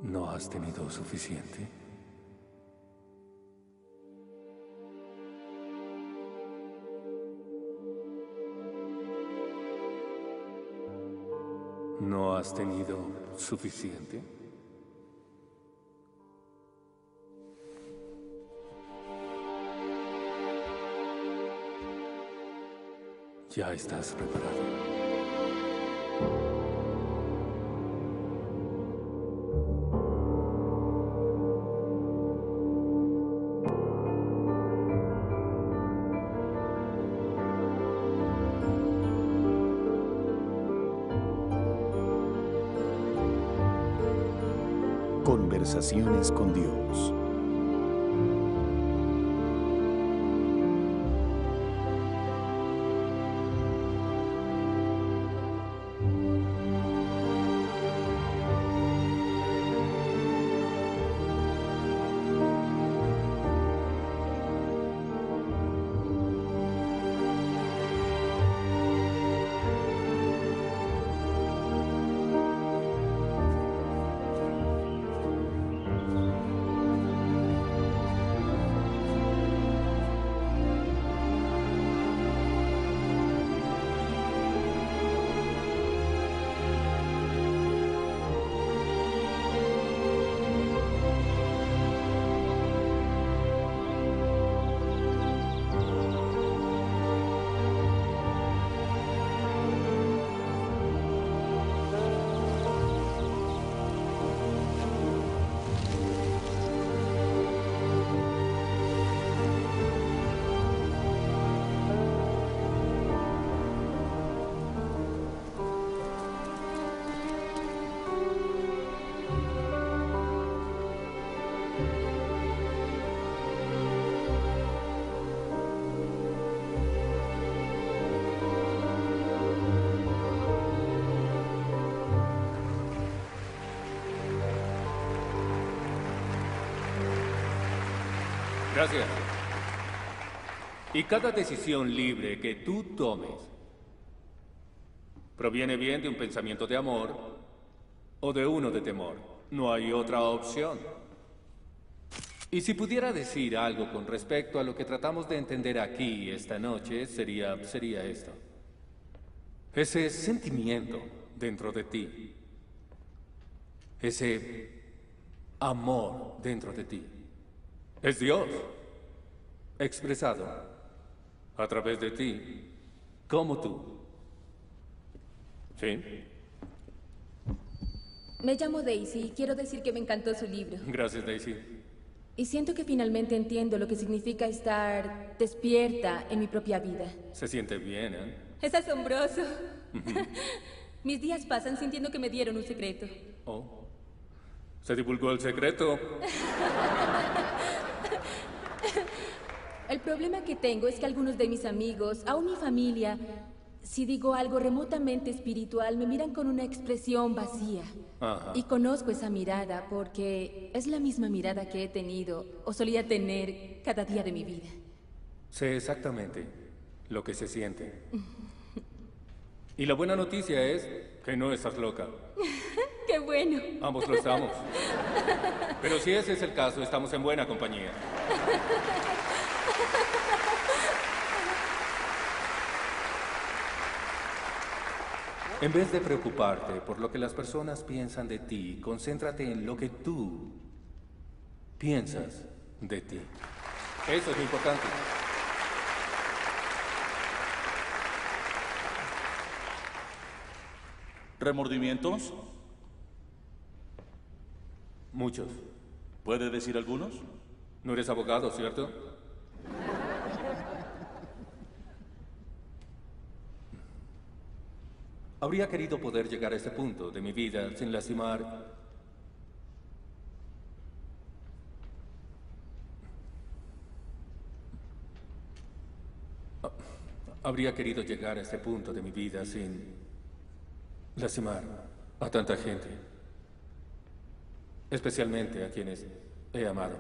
¿No has tenido suficiente? ¿No has tenido suficiente? Ya estás preparado. Conversaciones con Dios. Gracias. Y cada decisión libre que tú tomes proviene bien de un pensamiento de amor o de uno de temor. No hay otra opción. Y si pudiera decir algo con respecto a lo que tratamos de entender aquí esta noche, sería esto. Ese sentimiento dentro de ti, ese amor dentro de ti, es Dios expresado a través de ti, como tú. ¿Sí? Me llamo Daisy y quiero decir que me encantó su libro. Gracias, Daisy. Y siento que finalmente entiendo lo que significa estar despierta en mi propia vida. Se siente bien, ¿eh? Es asombroso. Mis días pasan sintiendo que me dieron un secreto. Oh. Se divulgó el secreto. El problema que tengo es que algunos de mis amigos, aún mi familia, si digo algo remotamente espiritual, me miran con una expresión vacía. Ajá. Y conozco esa mirada porque es la misma mirada que he tenido o solía tener cada día de mi vida. Sé exactamente lo que se siente. Y la buena noticia es que no estás loca. ¡Qué bueno! Ambos lo estamos. Pero si ese es el caso, estamos en buena compañía. En vez de preocuparte por lo que las personas piensan de ti, concéntrate en lo que tú piensas de ti. Eso es lo importante. ¿Remordimientos? Muchos. ¿Puede decir algunos? No eres abogado, ¿cierto? Habría querido poder llegar a este punto de mi vida sin lastimar. Habría querido llegar a este punto de mi vida sin lastimar a tanta gente, especialmente a quienes he amado.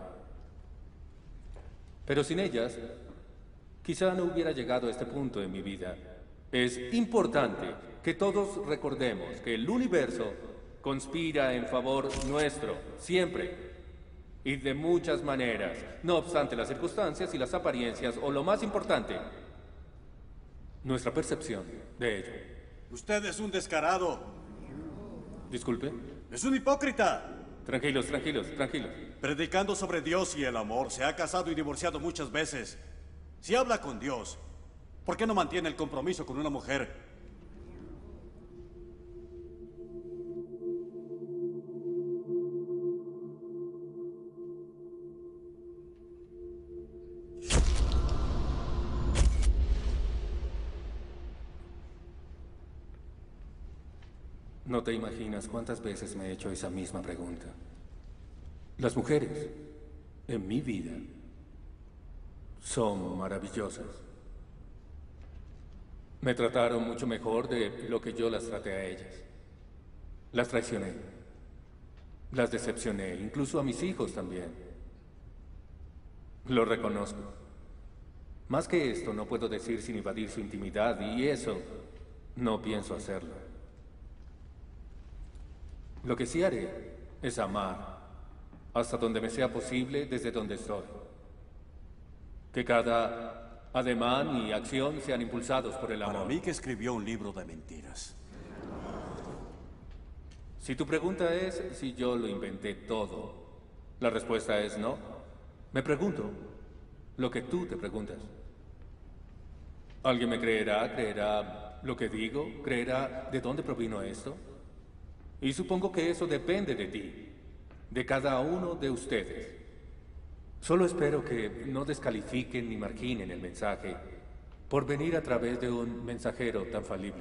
Pero sin ellas, quizá no hubiera llegado a este punto en mi vida. Es importante que todos recordemos que el universo conspira en favor nuestro, siempre. Y de muchas maneras, no obstante las circunstancias y las apariencias, o lo más importante, nuestra percepción de ello. Usted es un descarado. Disculpe. Es un hipócrita. Tranquilos, tranquilos, tranquilos. Predicando sobre Dios y el amor, se ha casado y divorciado muchas veces. Si habla con Dios, ¿por qué no mantiene el compromiso con una mujer? No te imaginas cuántas veces me he hecho esa misma pregunta. Las mujeres, en mi vida, son maravillosas. Me trataron mucho mejor de lo que yo las traté a ellas. Las traicioné. Las decepcioné, incluso a mis hijos también. Lo reconozco. Más que esto, no puedo decir sin evadir su intimidad, y eso no pienso hacerlo. Lo que sí haré es amar, hasta donde me sea posible, desde donde estoy. Que cada ademán y acción sean impulsados por el amor. Para mí que escribió un libro de mentiras. Si tu pregunta es si yo lo inventé todo, la respuesta es no. Me pregunto lo que tú te preguntas. ¿Alguien me creerá? ¿Creerá lo que digo? ¿Creerá de dónde provino esto? Y supongo que eso depende de ti, de cada uno de ustedes. Solo espero que no descalifiquen ni marginen el mensaje por venir a través de un mensajero tan falible.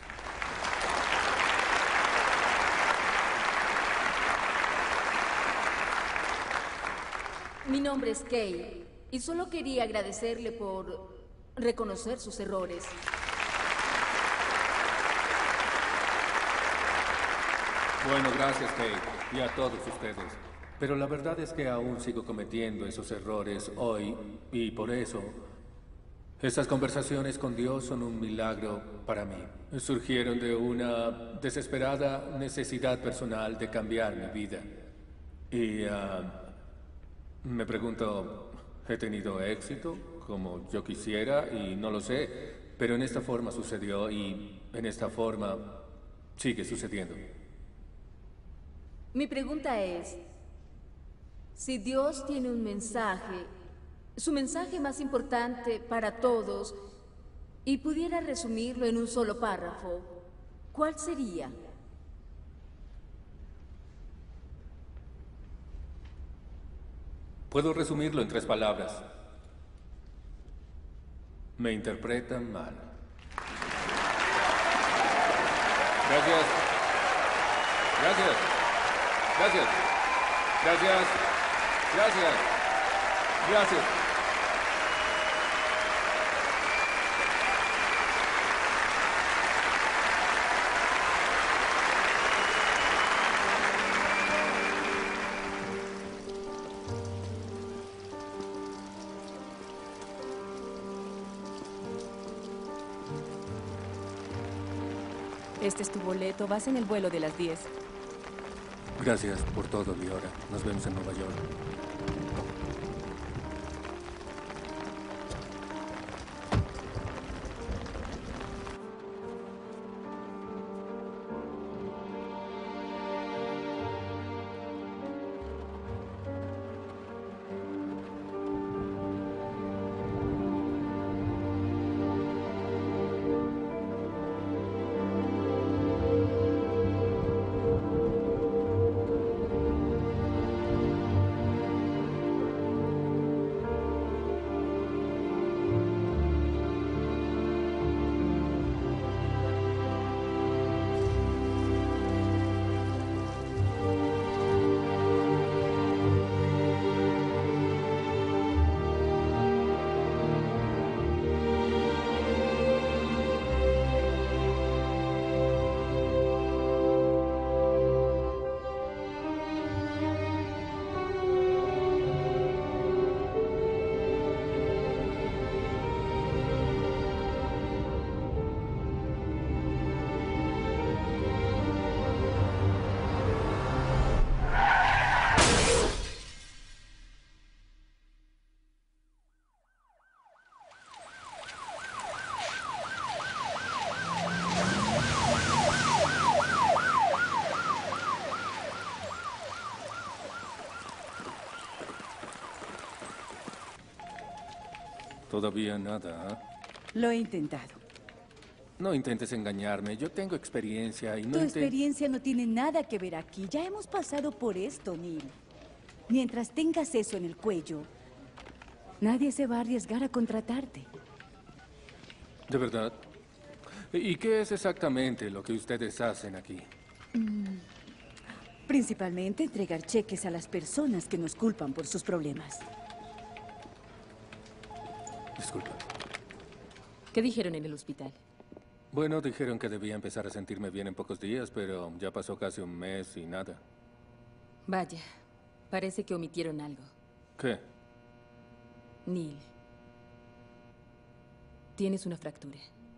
Mi nombre es Kay y solo quería agradecerle por reconocer sus errores. Bueno, gracias, Kate, y a todos ustedes. Pero la verdad es que aún sigo cometiendo esos errores hoy, y por eso, estas conversaciones con Dios son un milagro para mí. Surgieron de una desesperada necesidad personal de cambiar mi vida. Y me pregunto, ¿he tenido éxito como yo quisiera? Y no lo sé, pero en esta forma sucedió y en esta forma sigue sucediendo. Mi pregunta es, si Dios tiene un mensaje, su mensaje más importante para todos, y pudiera resumirlo en un solo párrafo, ¿cuál sería? Puedo resumirlo en 3 palabras. Me interpretan mal. Gracias. Gracias. Gracias. Gracias. Gracias. Gracias. Este es tu boleto. Vas en el vuelo de las 10. Gracias por todo, Liora. Nos vemos en Nueva York. Todavía nada, ¿ah? Lo he intentado. No intentes engañarme. Yo tengo experiencia y no Tu inte- experiencia no tiene nada que ver aquí. Ya hemos pasado por esto, Neil. Mientras tengas eso en el cuello, nadie se va a arriesgar a contratarte. ¿De verdad? ¿Y qué es exactamente lo que ustedes hacen aquí? Principalmente entregar cheques a las personas que nos culpan por sus problemas. Disculpa. ¿Qué dijeron en el hospital? Bueno, dijeron que debía empezar a sentirme bien en pocos días, pero ya pasó casi un mes y nada. Vaya, parece que omitieron algo. ¿Qué? Neil, tienes una fractura.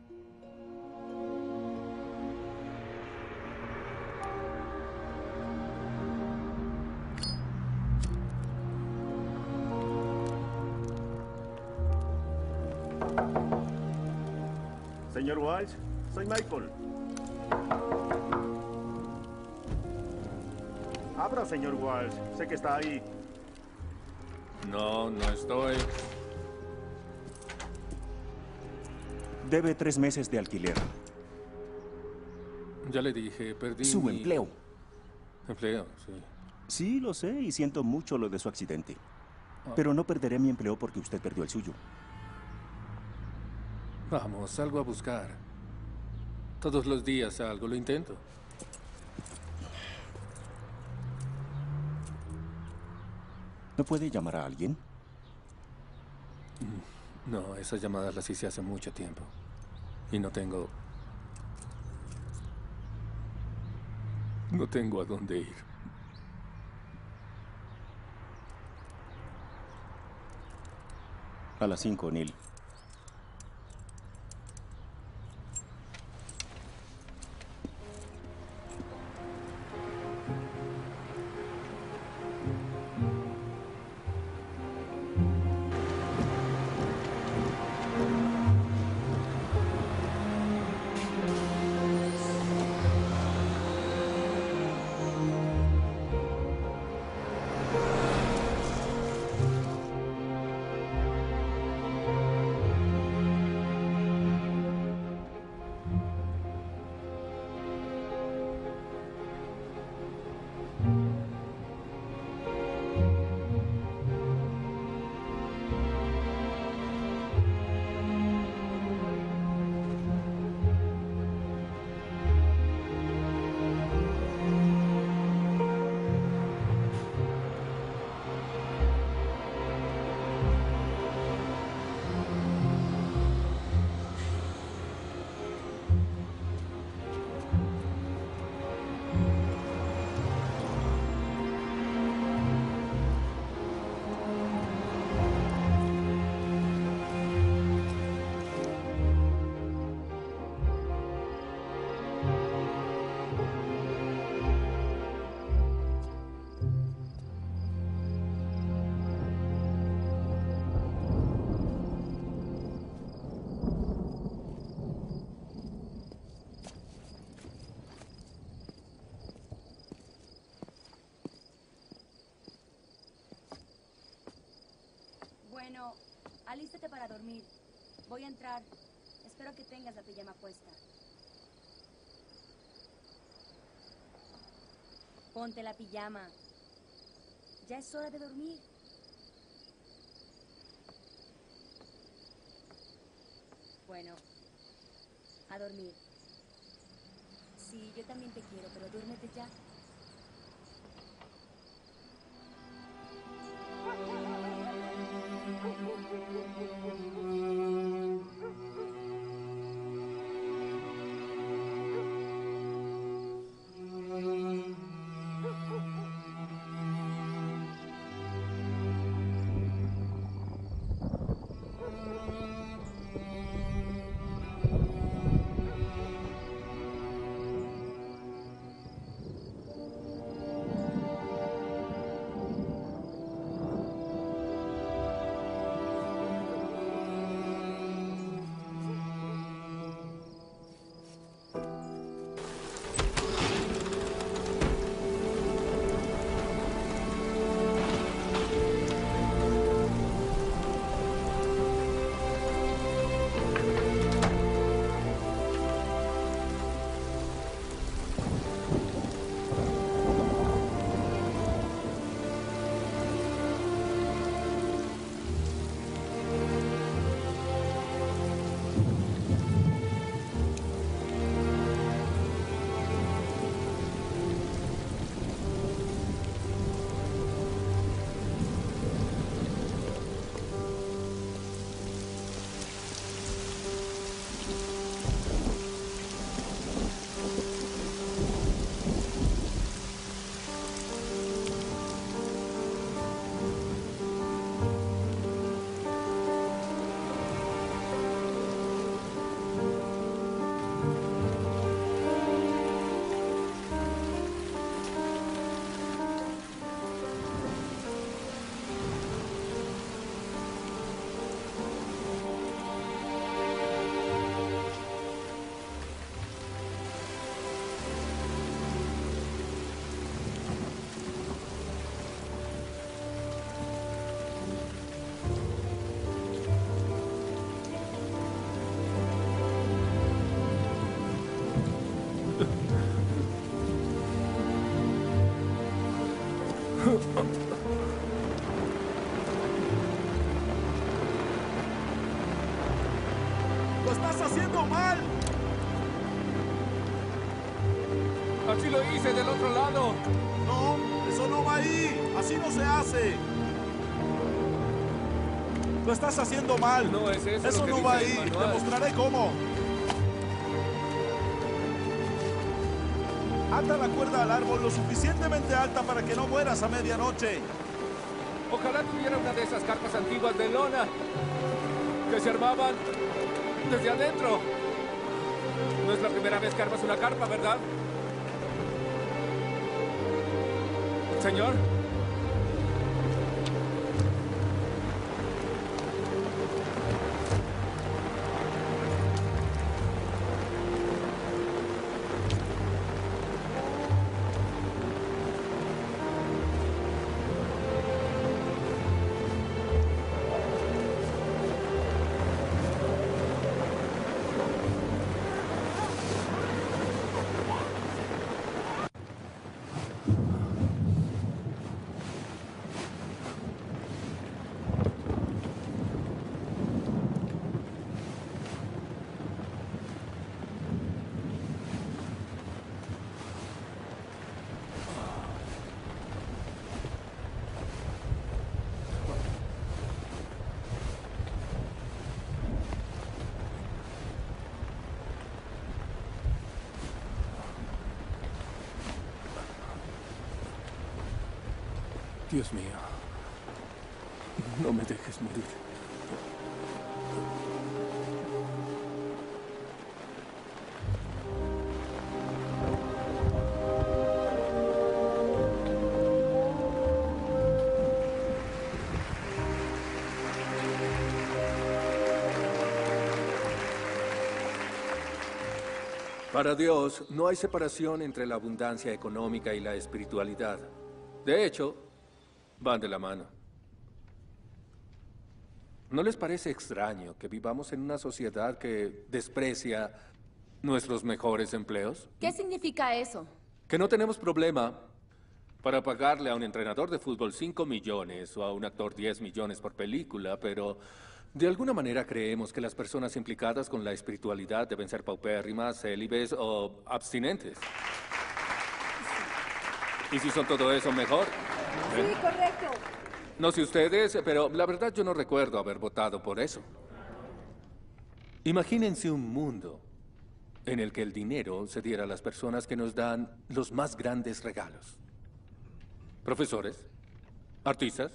Señor Walsh, soy Michael. Abra, señor Walsh. Sé que está ahí. No, no estoy. Debe 3 meses de alquiler. Ya le dije, perdí Su mi- empleo. Empleo, sí. Sí, lo sé y siento mucho lo de su accidente. Pero no perderé mi empleo porque usted perdió el suyo. Vamos, salgo a buscar. Todos los días salgo, lo intento. ¿No puede llamar a alguien? No, esas llamadas las hice hace mucho tiempo. Y no tengo... No tengo a dónde ir. A las 5, Neil. Bueno, alístate para dormir. Voy a entrar. Espero que tengas la pijama puesta. Ponte la pijama. Ya es hora de dormir. Bueno, a dormir. Sí, yo también te quiero, pero duérmete ya. estás haciendo mal! Así lo hice del otro lado. No, eso no va ahí. Así no se hace. Lo estás haciendo mal. No es eso. Eso no va ahí. Te mostraré cómo. Ata la cuerda al árbol lo suficientemente alta para que no mueras a medianoche. Ojalá tuviera una de esas carpas antiguas de lona que se armaban desde adentro. No es la primera vez que armas una carpa, ¿verdad? Señor. Dios mío, no me dejes morir. Para Dios, no hay separación entre la abundancia económica y la espiritualidad. De hecho, van de la mano. ¿No les parece extraño que vivamos en una sociedad que desprecia nuestros mejores empleos? ¿Qué significa eso? Que no tenemos problema para pagarle a un entrenador de fútbol 5 millones o a un actor 10 millones por película, pero de alguna manera creemos que las personas implicadas con la espiritualidad deben ser paupérrimas, célibes o abstinentes. ¿Y si son todo eso, mejor? Sí, correcto. No sé ustedes, pero la verdad yo no recuerdo haber votado por eso. Imagínense un mundo en el que el dinero se diera a las personas que nos dan los más grandes regalos. Profesores, artistas,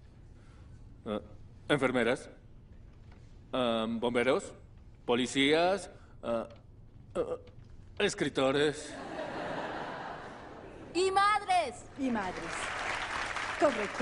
enfermeras, bomberos, policías, escritores. ¡Y madres! Y madres. Correcto.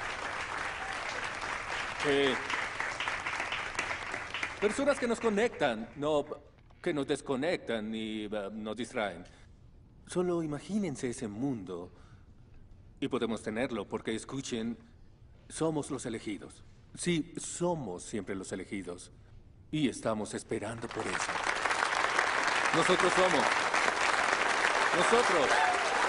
Personas que nos conectan, no que nos desconectan y nos distraen. Solo imagínense ese mundo y podemos tenerlo porque, escuchen, somos los elegidos. Sí, somos siempre los elegidos y estamos esperando por eso. Nosotros somos. Nosotros.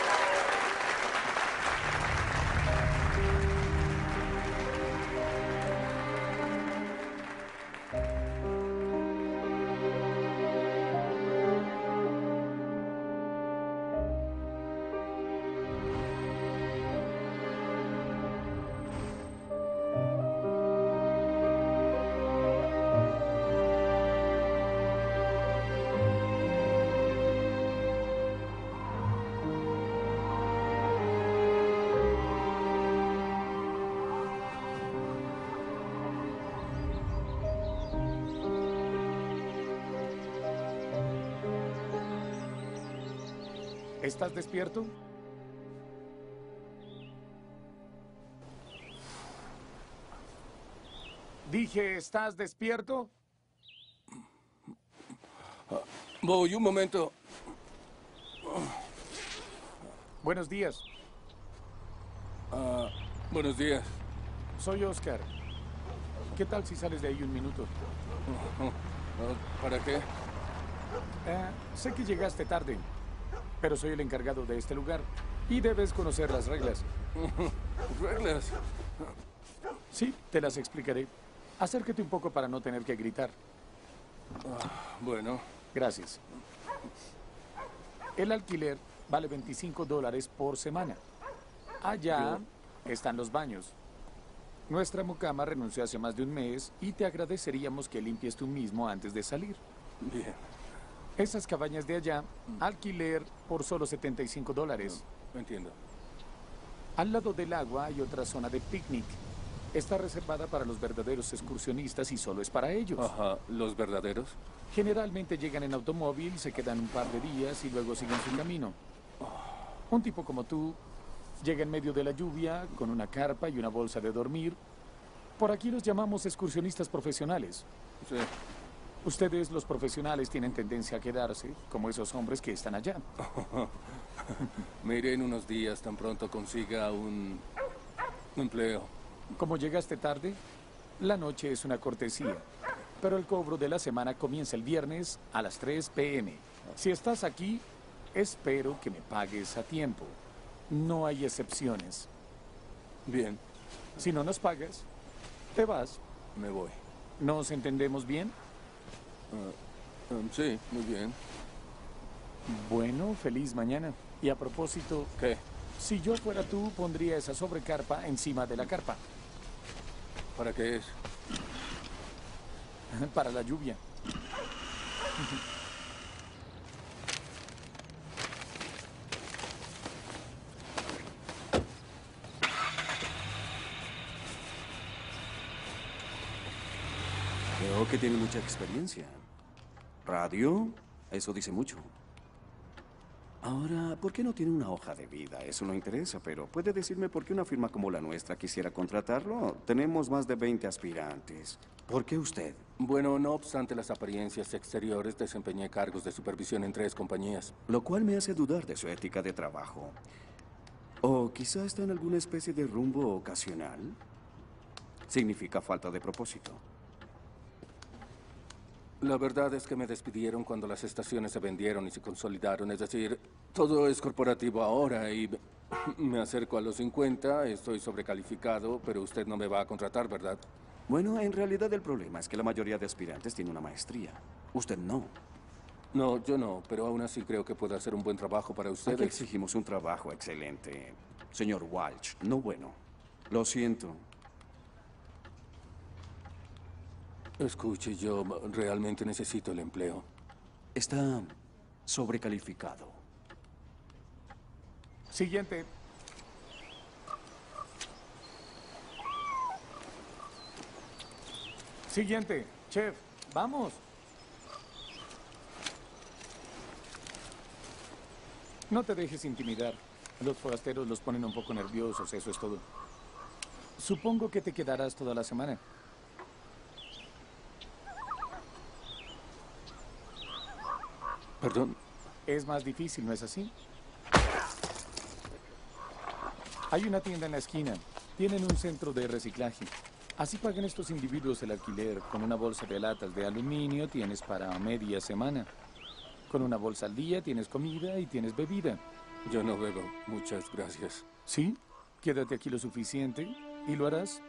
¿Estás despierto? Dije, ¿estás despierto? Voy, un momento. Buenos días. Buenos días. Soy Oscar. ¿Qué tal si sales de ahí un minuto? ¿Para qué? Sé que llegaste tarde, pero soy el encargado de este lugar y debes conocer las reglas. ¿Reglas? Sí, te las explicaré. Acércate un poco para no tener que gritar. Bueno. Gracias. El alquiler vale $25 por semana. Allá están los baños. Nuestra mucama renunció hace más de un mes y te agradeceríamos que limpies tú mismo antes de salir. Bien. Esas cabañas de allá, alquiler por solo $75. Entiendo. Al lado del agua hay otra zona de picnic. Está reservada para los verdaderos excursionistas y solo es para ellos. Ajá, ¿los verdaderos? Generalmente llegan en automóvil, se quedan un par de días y luego siguen su camino. Un tipo como tú llega en medio de la lluvia con una carpa y una bolsa de dormir. Por aquí los llamamos excursionistas profesionales. Sí. Ustedes, los profesionales, tienen tendencia a quedarse, como esos hombres que están allá. Me iré en unos días tan pronto consiga un empleo. Como llegaste tarde, la noche es una cortesía, pero el cobro de la semana comienza el viernes a las 3 p.m. Si estás aquí, espero que me pagues a tiempo. No hay excepciones. Bien. Si no nos pagas, te vas. Me voy. ¿Nos entendemos bien? Sí, muy bien. Bueno, feliz mañana. Y a propósito... ¿Qué? Si yo fuera tú, pondría esa sobrecarpa encima de la carpa. ¿Para qué es? Para la lluvia. Veo que tiene mucha experiencia. Radio, eso dice mucho. Ahora, ¿por qué no tiene una hoja de vida? Eso no interesa, pero ¿puede decirme por qué una firma como la nuestra quisiera contratarlo? Tenemos más de 20 aspirantes. ¿Por qué usted? Bueno, no obstante las apariencias exteriores, desempeñé cargos de supervisión en 3 compañías. Lo cual me hace dudar de su ética de trabajo. ¿O quizá está en alguna especie de rumbo ocasional? Significa falta de propósito. La verdad es que me despidieron cuando las estaciones se vendieron y se consolidaron. Es decir, todo es corporativo ahora y me acerco a los 50, estoy sobrecalificado, pero usted no me va a contratar, ¿verdad? Bueno, en realidad el problema es que la mayoría de aspirantes tiene una maestría. Usted no. No, yo no, pero aún así creo que puedo hacer un buen trabajo para ustedes. Aquí exigimos un trabajo excelente. Señor Walsh, no bueno. Lo siento. Escuche, yo realmente necesito el empleo. Está sobrecalificado. Siguiente. Siguiente. Chef, vamos. No te dejes intimidar. Los forasteros los ponen un poco nerviosos, eso es todo. Supongo que te quedarás toda la semana. Perdón. Es más difícil, ¿no es así? Hay una tienda en la esquina. Tienen un centro de reciclaje. Así pagan estos individuos el alquiler. Con una bolsa de latas de aluminio tienes para media semana. Con una bolsa al día tienes comida y tienes bebida. Yo no bebo. Muchas gracias. ¿Sí? Quédate aquí lo suficiente y lo harás.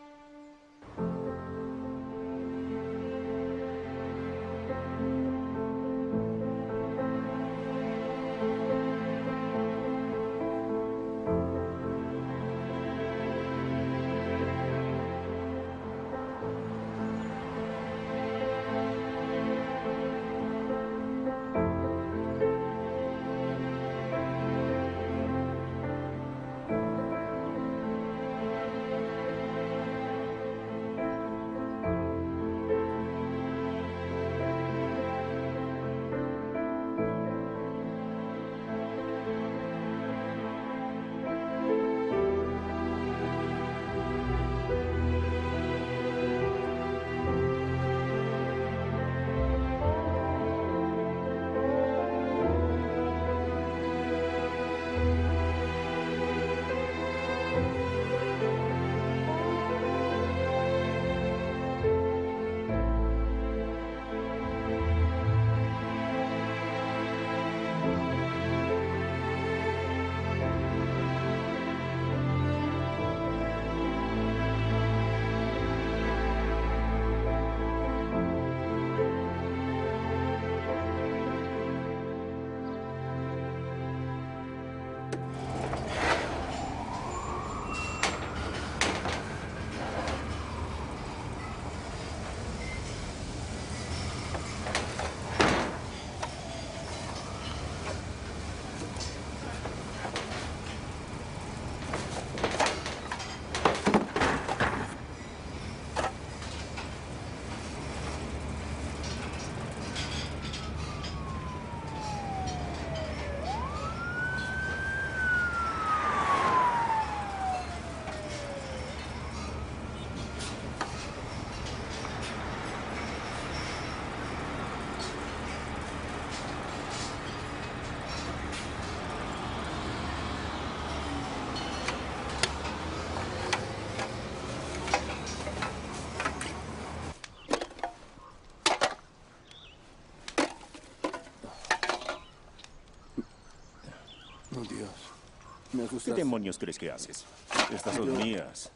Me ¿Qué asustas. demonios crees que haces? Estas son mías.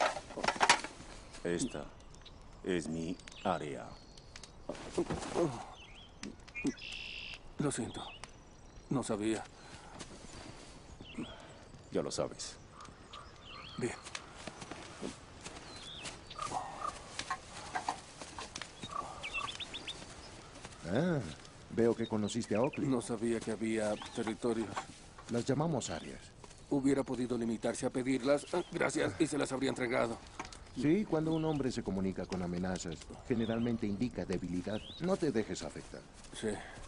Esta es mi área. Lo siento. No sabía. Ya lo sabes. Bien. Ah, veo que conociste a Oakley. No sabía que había territorios. Las llamamos áreas. Hubiera podido limitarse a pedirlas. Gracias, y se las habría entregado. Sí, cuando un hombre se comunica con amenazas, generalmente indica debilidad. No te dejes afectar. Sí.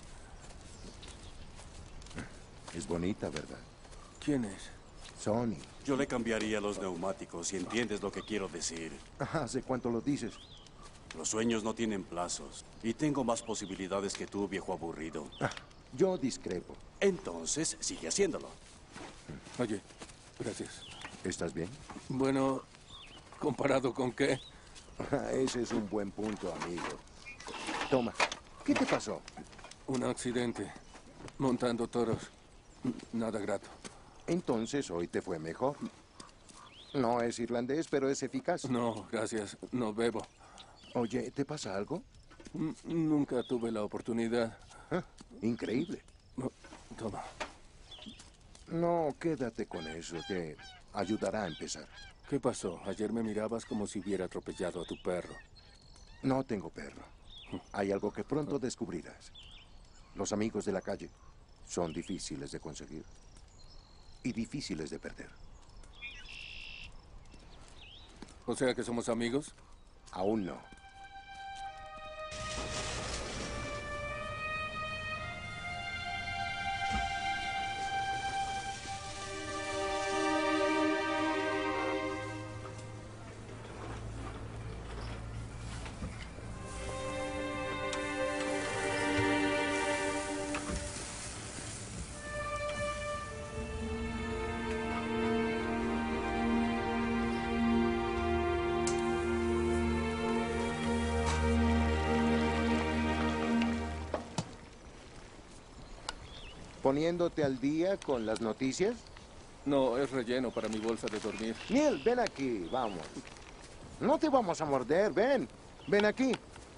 Es bonita, ¿verdad? ¿Quién es? Sony. Yo le cambiaría los neumáticos, si entiendes lo que quiero decir. ¿Hace cuánto lo dices? Los sueños no tienen plazos. Y tengo más posibilidades que tú, viejo aburrido. Yo discrepo. Entonces, sigue haciéndolo. Oye, gracias. ¿Estás bien? Bueno, ¿comparado con qué? Ese es un buen punto, amigo. Toma, ¿qué te pasó? Un accidente. Montando toros. Nada grato. Entonces hoy te fue mejor. No es irlandés, pero es eficaz. No, gracias. No bebo. Oye, ¿te pasa algo? Nunca tuve la oportunidad. Increíble. Toma. No, quédate con eso. Te ayudará a empezar. ¿Qué pasó? Ayer me mirabas como si hubiera atropellado a tu perro. No tengo perro. Hay algo que pronto descubrirás. Los amigos de la calle son difíciles de conseguir y difíciles de perder. ¿O sea que somos amigos? Aún no. ¿Poniéndote al día con las noticias? No, es relleno para mi bolsa de dormir. Neil, ven aquí, vamos. No te vamos a morder, ven. Ven aquí.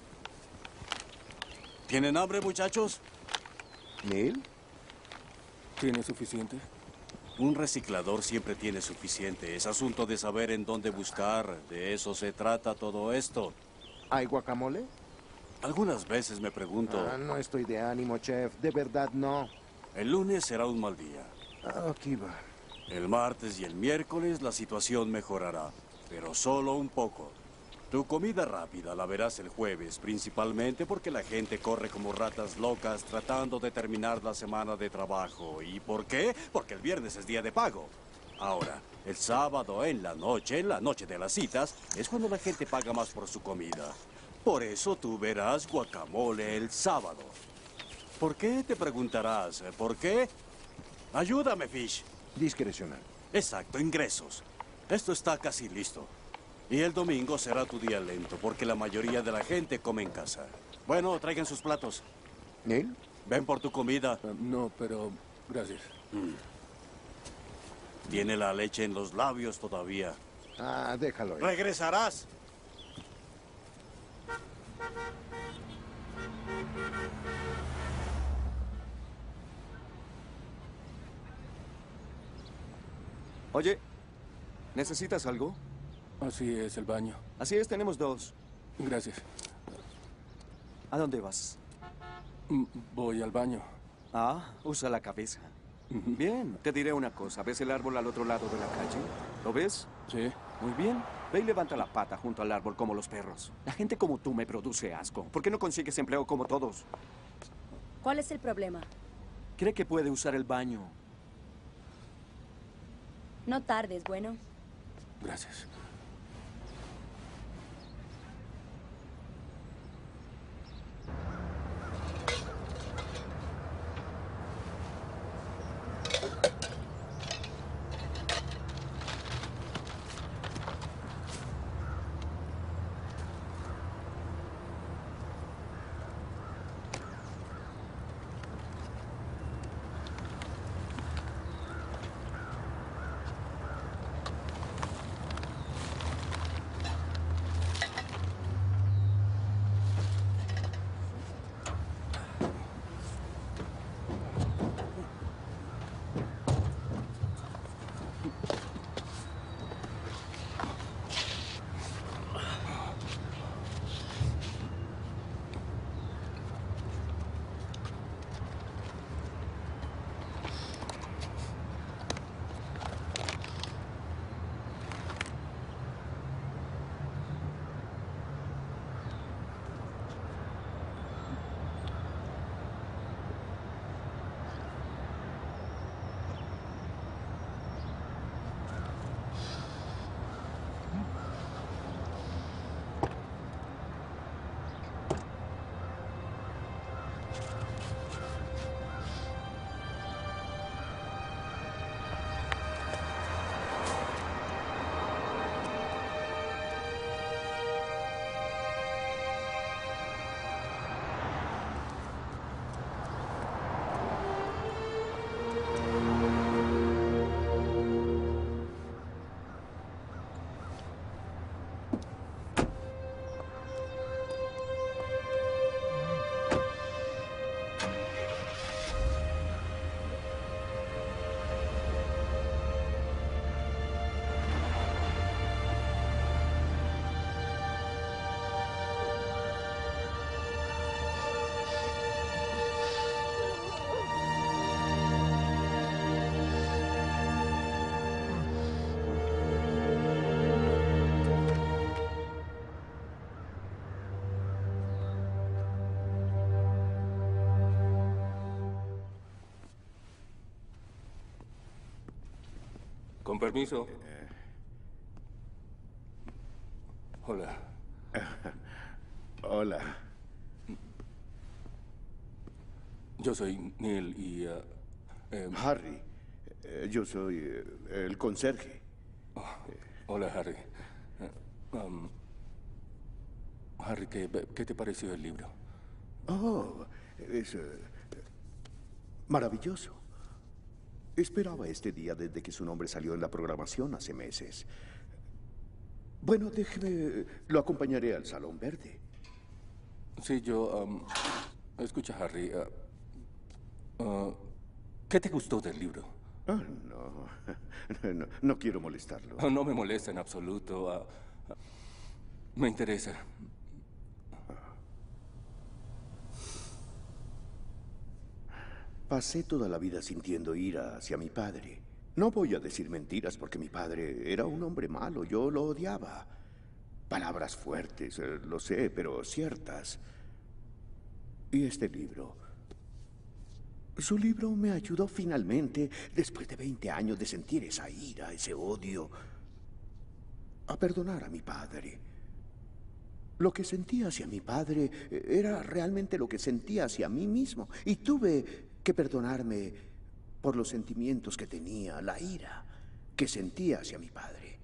¿Tienen hambre, muchachos? ¿Neil? ¿Tiene suficiente? Un reciclador siempre tiene suficiente. Es asunto de saber en dónde buscar. De eso se trata todo esto. ¿Hay guacamole? Algunas veces me pregunto... no estoy de ánimo, chef. De verdad, no. El lunes será un mal día. Aquí va. El martes y el miércoles la situación mejorará, pero solo un poco. Tu comida rápida la verás el jueves, principalmente porque la gente corre como ratas locas tratando de terminar la semana de trabajo. ¿Y por qué? Porque el viernes es día de pago. Ahora, el sábado en la noche de las citas, es cuando la gente paga más por su comida. Por eso tú verás guacamole el sábado. ¿Por qué? Te preguntarás. ¿Por qué? Ayúdame, Fish. Discrecional. Exacto, ingresos. Esto está casi listo. Y el domingo será tu día lento, porque la mayoría de la gente come en casa. Bueno, traigan sus platos. ¿Neil? Ven por tu comida. No, pero gracias. Tiene la leche en los labios todavía. Déjalo ahí. Regresarás. Oye, ¿necesitas algo? Así es, el baño. Así es, tenemos dos. Gracias. ¿A dónde vas? Voy al baño. Usa la cabeza. Bien, te diré una cosa. ¿Ves el árbol al otro lado de la calle? ¿Lo ves? Sí. Muy bien. Ve y levanta la pata junto al árbol como los perros. La gente como tú me produce asco. ¿Por qué no consigues empleo como todos? ¿Cuál es el problema? Cree que puede usar el baño. No tardes, bueno. Gracias. Con permiso. Hola. Hola. Yo soy Neil y... Harry. Yo soy el conserje. Hola, Harry. Harry, ¿qué te pareció el libro? Oh, es maravilloso. Esperaba este día desde que su nombre salió en la programación hace meses. Bueno, déjeme... Lo acompañaré al Salón Verde. Sí, escucha, Harry. ¿Qué te gustó del libro? No quiero molestarlo. No me molesta en absoluto. Me interesa. Pasé toda la vida sintiendo ira hacia mi padre. No voy a decir mentiras porque mi padre era un hombre malo. Yo lo odiaba. Palabras fuertes, lo sé, pero ciertas. Y este libro... Su libro me ayudó finalmente, después de 20 años de sentir esa ira, ese odio, a perdonar a mi padre. Lo que sentía hacia mi padre era realmente lo que sentía hacia mí mismo. Y tuve que perdonarme por los sentimientos que tenía, la ira que sentía hacia mi padre.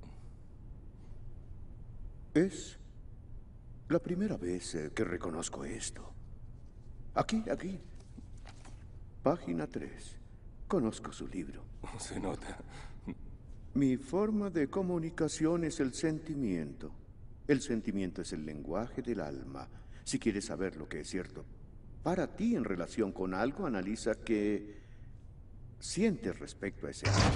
Es la primera vez que reconozco esto. Aquí. Página 3. Conozco su libro. Se nota. Mi forma de comunicación es el sentimiento. El sentimiento es el lenguaje del alma. Si quieres saber lo que es cierto para ti en relación con algo, analiza qué sientes respecto a ese algo.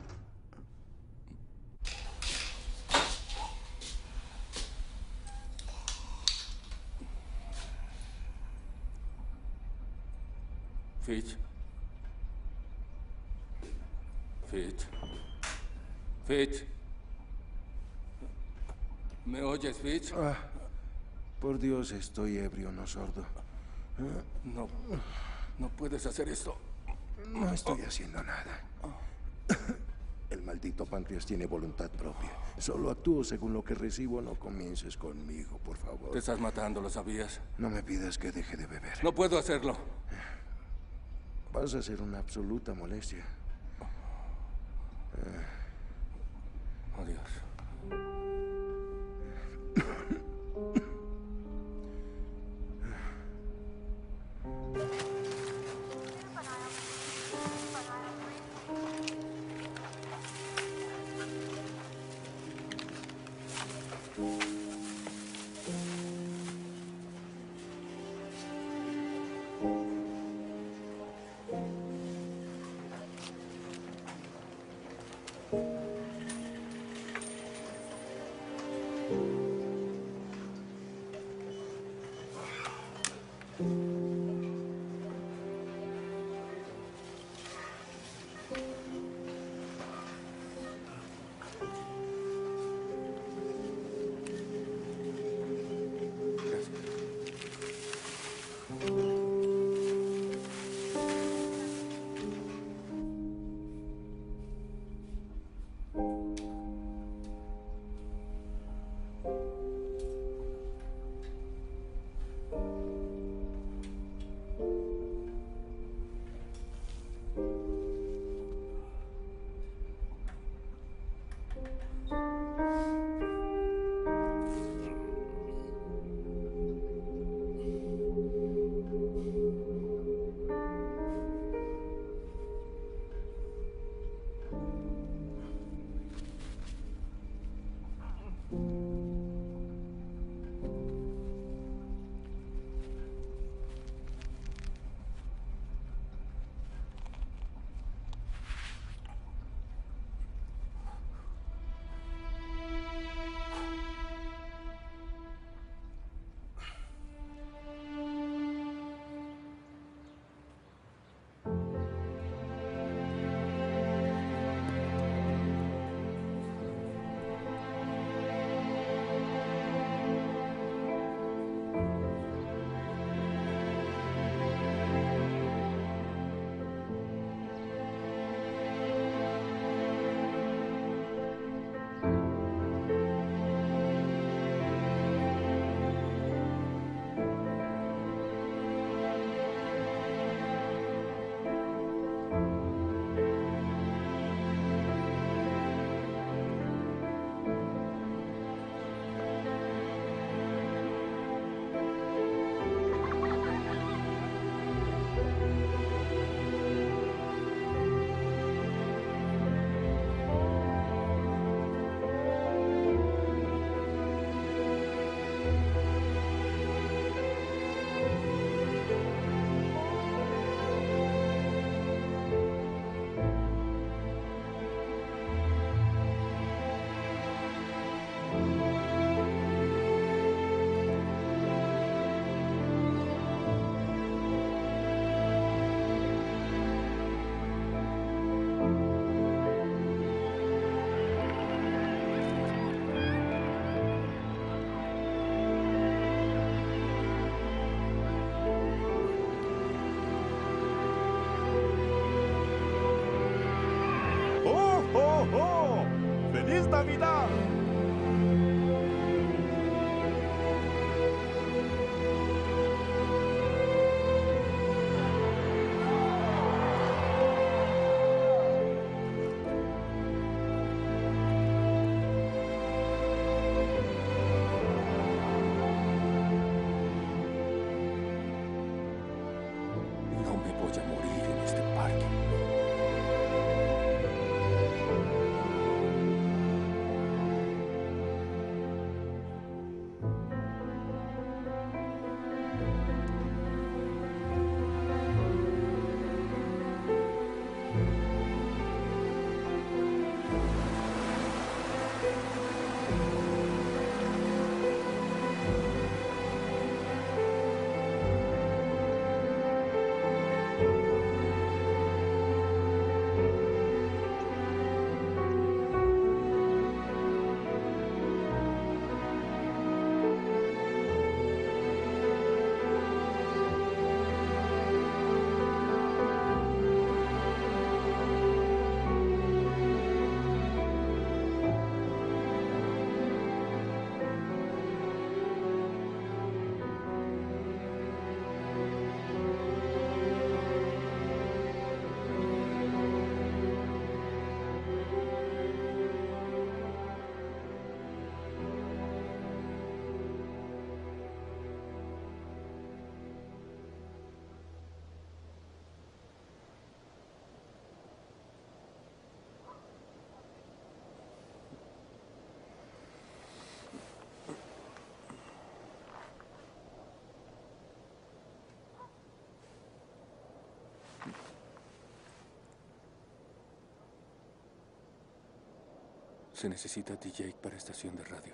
Fitch. ¿Me oyes, Fitch? Por Dios, estoy ebrio, no sordo. No puedes hacer esto. No estoy haciendo nada. El maldito páncreas tiene voluntad propia. Solo actúo según lo que recibo. No comiences conmigo, por favor. Te estás matando, ¿lo sabías? No me pidas que deje de beber. No puedo hacerlo. Vas a ser una absoluta molestia. Adiós. ¡Feliz Navidad! No me voy a morir en este parque. Se necesita DJ para estación de radio.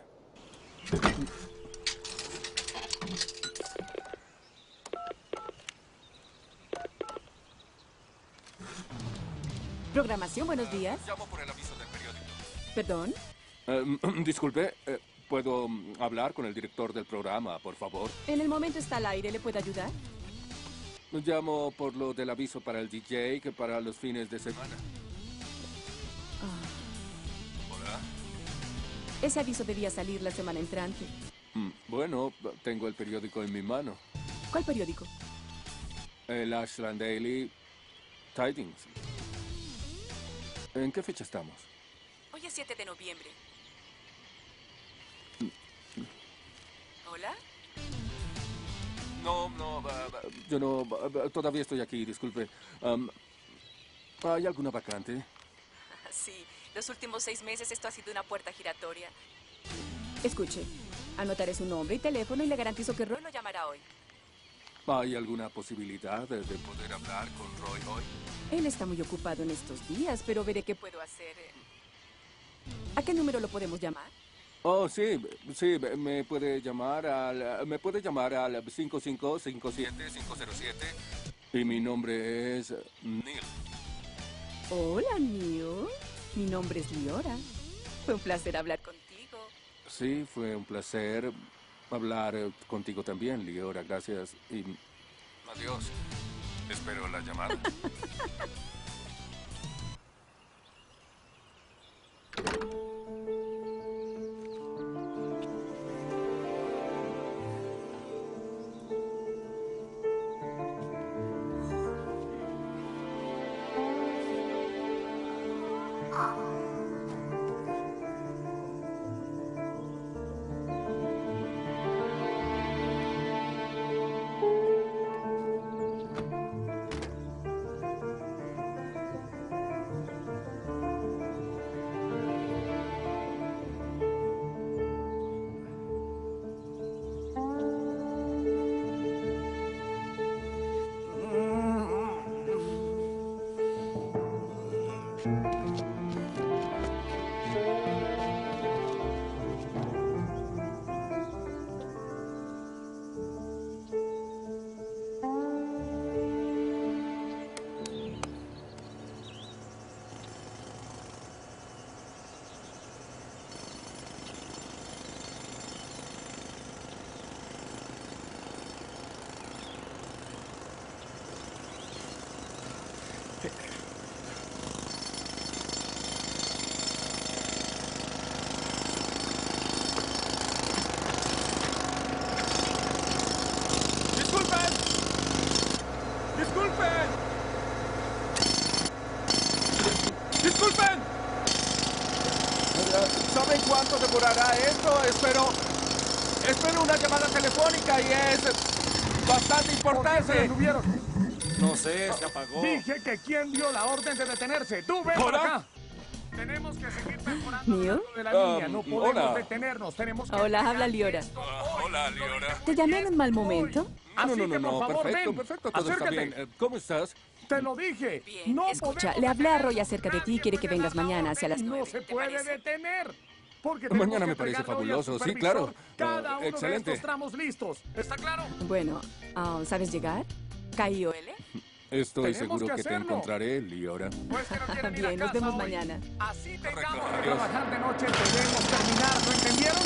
Programación, buenos días. Llamo por el aviso del periódico. ¿Perdón? Disculpe, ¿puedo hablar con el director del programa, por favor? En el momento está al aire, ¿le puedo ayudar? Llamo por lo del aviso para el DJ que para los fines de semana. Hola. Ese aviso debía salir la semana entrante. Bueno, tengo el periódico en mi mano. ¿Cuál periódico? El Ashland Daily Tidings. ¿En qué fecha estamos? Hoy es 7 de noviembre. ¿Hola? No, yo no, todavía estoy aquí, disculpe. ¿Hay alguna vacante? Sí, los últimos 6 meses esto ha sido una puerta giratoria. Escuche, anotaré su nombre y teléfono y le garantizo que Roy lo llamará hoy. ¿Hay alguna posibilidad de poder hablar con Roy hoy? Él está muy ocupado en estos días, pero veré qué puedo hacer. ¿A qué número lo podemos llamar? Oh, sí, me puede llamar al 5557-507 y mi nombre es Neil. Hola, Neil. Mi nombre es Liora. Fue un placer hablar contigo. Sí, fue un placer hablar contigo también, Liora. Gracias y adiós. Espero la llamada. ¡Disculpen! ¡Disculpen! ¿Saben cuánto demorará esto? Espero una llamada telefónica y es bastante importante. ¿Por qué se detuvieron? No sé, se apagó. Dije que quién dio la orden de detenerse. ¡Tú ven para acá! Tenemos que seguir mejorando ¿Neil? de la línea. No podemos hola. detenernos. Tenemos que... Hola, habla Liora. Hola, Liora. ¿Te llamé en un mal momento? Así que, por favor, perfecto, ven. todo está Acércate. bien. ¿Cómo estás? Te lo dije. No Escucha, podemos le hablé a Roy detenernos. acerca de ti y quiere que vengas mañana hacia las No 9. se ¿Te puede parece? detener. Porque tenemos Mañana que me parece entregarle hoy al fabuloso. Sí, supervisor claro. Cada uno Excelente. de estos tramos listos. ¿Está claro? Bueno, ¿sabes llegar? ¿KIOL? Estoy Tenemos seguro que que te hacerlo. encontraré, Liora. Pues que no quieren ir a Bien, nos casa vemos hoy. mañana. Así tengamos que Adiós. trabajar de noche, debemos terminar. ¿Lo entendieron?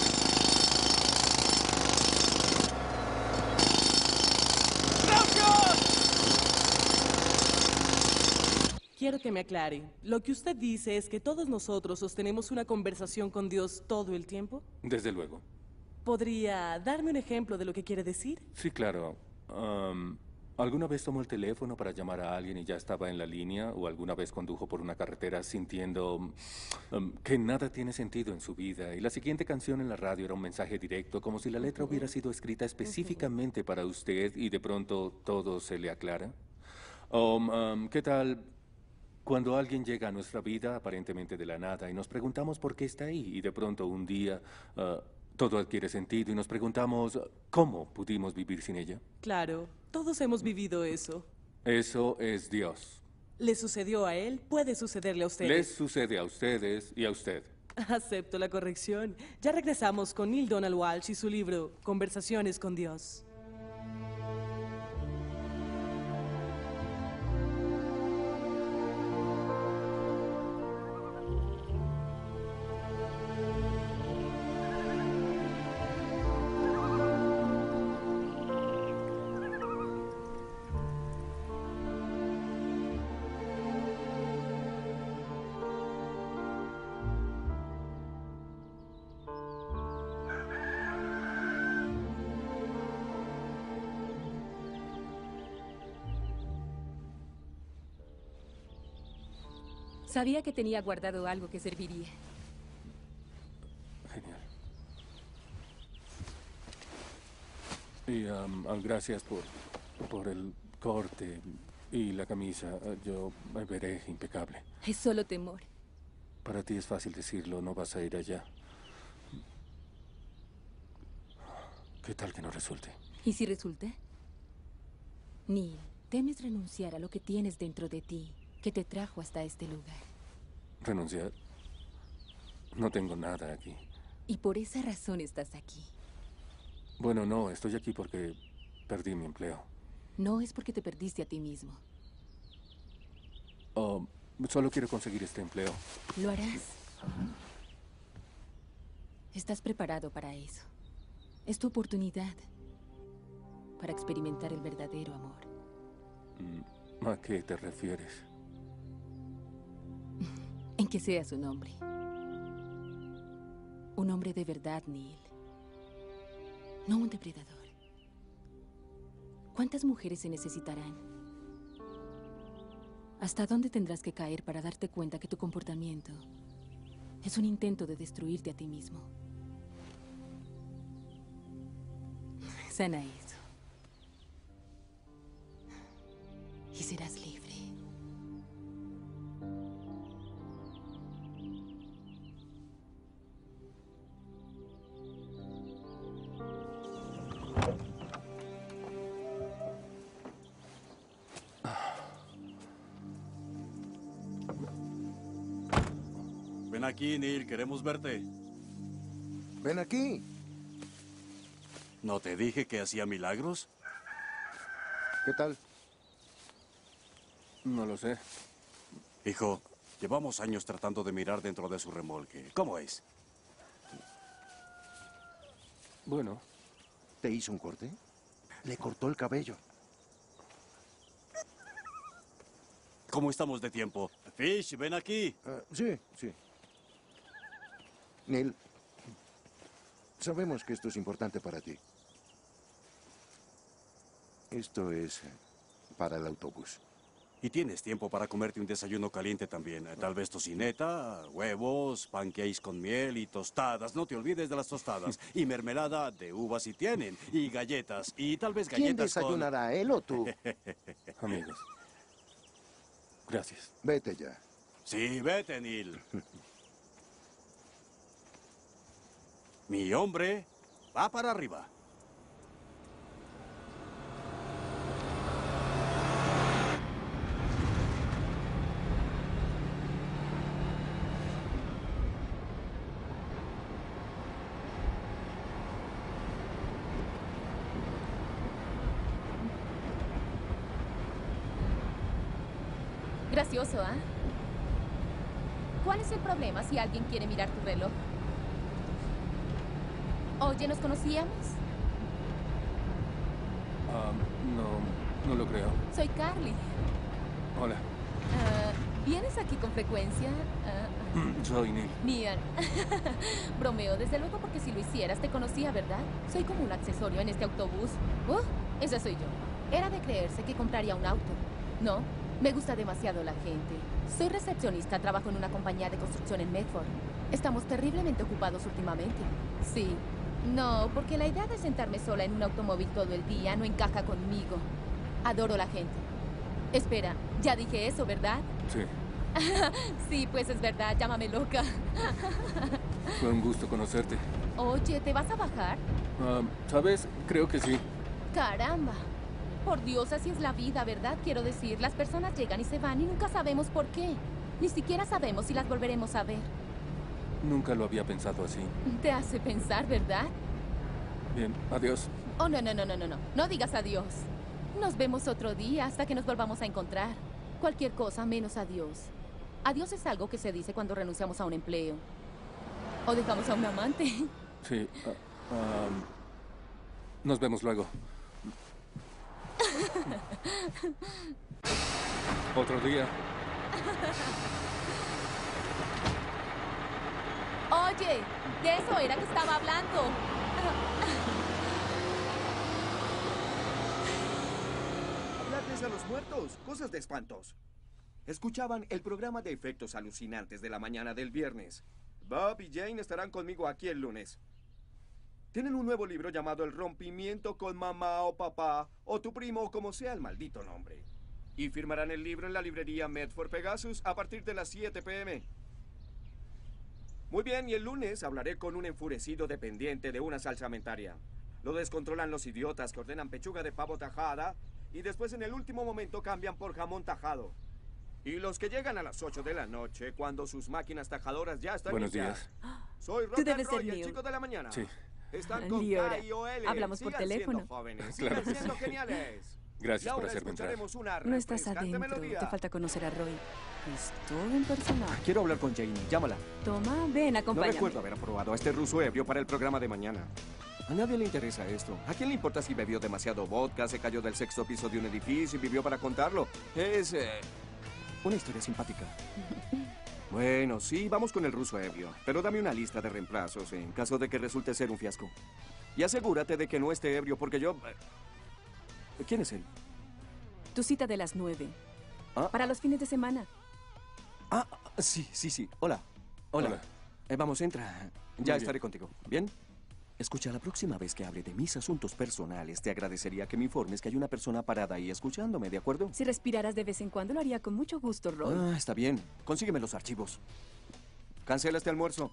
Quiero que me aclare. Lo que usted dice es que todos nosotros sostenemos una conversación con Dios todo el tiempo. Desde luego. ¿Podría darme un ejemplo de lo que quiere decir? Sí, claro. ¿Alguna vez tomó el teléfono para llamar a alguien y ya estaba en la línea? ¿O alguna vez condujo por una carretera sintiendo que nada tiene sentido en su vida? Y la siguiente canción en la radio era un mensaje directo, como si la letra hubiera sido escrita específicamente para usted y de pronto todo se le aclara. ¿Qué tal cuando alguien llega a nuestra vida aparentemente de la nada y nos preguntamos por qué está ahí y de pronto un día todo adquiere sentido y nos preguntamos cómo pudimos vivir sin ella? Claro, todos hemos vivido eso. Eso es Dios. ¿Le sucedió a él? Puede sucederle a ustedes. Les sucede a ustedes y a usted. Acepto la corrección. Ya regresamos con Neil Donald Walsh y su libro Conversaciones con Dios. Sabía que tenía guardado algo que serviría. Genial. Y gracias por el corte y la camisa. Yo me veré impecable. Es solo temor. Para ti es fácil decirlo, no vas a ir allá. ¿Qué tal que no resulte? ¿Y si resulta? Neil, temes renunciar a lo que tienes dentro de ti, que te trajo hasta este lugar. ¿Renunciar? No tengo nada aquí. Y por esa razón estás aquí. Bueno, no, estoy aquí porque perdí mi empleo. No es porque te perdiste a ti mismo. Solo quiero conseguir este empleo. Lo harás. Estás preparado para eso. Es tu oportunidad para experimentar el verdadero amor. ¿A qué te refieres? En que seas un hombre. Un hombre de verdad, Neil. No un depredador. ¿Cuántas mujeres se necesitarán? ¿Hasta dónde tendrás que caer para darte cuenta que tu comportamiento es un intento de destruirte a ti mismo? Sana eso. Y serás libre. Ven aquí, Neil, queremos verte. Ven aquí. ¿No te dije que hacía milagros? ¿Qué tal? No lo sé. Hijo, llevamos años tratando de mirar dentro de su remolque. ¿Cómo es? Bueno. ¿Te hizo un corte? Le cortó el cabello. ¿Cómo estamos de tiempo? Fish, ven aquí. Sí. Neil, sabemos que esto es importante para ti. Esto es para el autobús. Y tienes tiempo para comerte un desayuno caliente también. Tal vez tocineta, huevos, pancakes con miel y tostadas. No te olvides de las tostadas. Y mermelada de uvas si tienen. Y galletas. Y tal vez ¿Quién galletas desayunará, él o tú? Amigos. Gracias. Vete ya. Sí, vete, Neil. Mi hombre va para arriba. Gracioso, ¿ah? ¿Cuál es el problema si alguien quiere mirar tu reloj? Oye, ¿nos conocíamos? No lo creo. Soy Carly. Hola. ¿Vienes aquí con frecuencia? Soy Neil. Nian. Bromeo, desde luego, porque si lo hicieras te conocía, ¿verdad? Soy como un accesorio en este autobús. Esa soy yo. Era de creerse que compraría un auto. No, me gusta demasiado la gente. Soy recepcionista, trabajo en una compañía de construcción en Medford. Estamos terriblemente ocupados últimamente. Sí. No, porque la idea de sentarme sola en un automóvil todo el día no encaja conmigo. Adoro la gente. Espera, ya dije eso, ¿verdad? Sí. Sí, pues es verdad, llámame loca. Fue un gusto conocerte. Oye, ¿te vas a bajar? ¿Sabes? Creo que sí. Caramba. Por Dios, así es la vida, ¿verdad? Quiero decir, las personas llegan y se van y nunca sabemos por qué. Ni siquiera sabemos si las volveremos a ver. Nunca lo había pensado así. Te hace pensar, ¿verdad? Bien, adiós. Oh, no. No digas adiós. Nos vemos otro día hasta que nos volvamos a encontrar. Cualquier cosa menos adiós. Adiós es algo que se dice cuando renunciamos a un empleo. O dejamos a un amante. Sí. Nos vemos luego. Otro día. Oye, de eso era que estaba hablando. Hablarles a los muertos, cosas de espantos. Escuchaban el programa de efectos alucinantes de la mañana del viernes. Bob y Jane estarán conmigo aquí el lunes. Tienen un nuevo libro llamado El rompimiento con mamá o papá, o tu primo, o como sea el maldito nombre. Y firmarán el libro en la librería Medford Pegasus a partir de las 7 p.m. Muy bien, y el lunes hablaré con un enfurecido dependiente de una salsamentaria. Lo descontrolan los idiotas que ordenan pechuga de pavo tajada y después en el último momento cambian por jamón tajado. Y los que llegan a las 8 de la noche cuando sus máquinas tajadoras ya están Buenos limpias. días. Soy Tú Rock debes and Roll, ser el Neil. chico de la mañana. Sí. Están con Liora. K y OL. Hablamos por Sigan teléfono. siendo jóvenes. Claro Sigan que siendo sí. geniales. Gracias Y por ahora hacerme entrar. escucharemos una No estás refrescante adentro. melodía. Te falta conocer a Roy. Es todo un personaje. Quiero hablar con Janie. Llámala. Toma, ven, No acompáñame. recuerdo haber aprobado a este ruso ebrio para el programa de mañana. A nadie le interesa esto. ¿A quién le importa si bebió demasiado vodka, se cayó del 6º piso de un edificio y vivió para contarlo? Es una historia simpática. Bueno, sí, vamos con el ruso ebrio. Pero dame una lista de reemplazos en caso de que resulte ser un fiasco. Y asegúrate de que no esté ebrio porque yo... ¿Quién es él? Tu cita de las 9. Ah. Para los fines de semana. Sí. Hola. Hola. Vamos, entra. Muy Ya bien. estaré contigo. ¿Bien? Escucha, la próxima vez que hable de mis asuntos personales, te agradecería que me informes que hay una persona parada ahí escuchándome, ¿de acuerdo? Si respiraras de vez en cuando, lo haría con mucho gusto, Roy. Está bien. Consígueme los archivos. Cancela este almuerzo.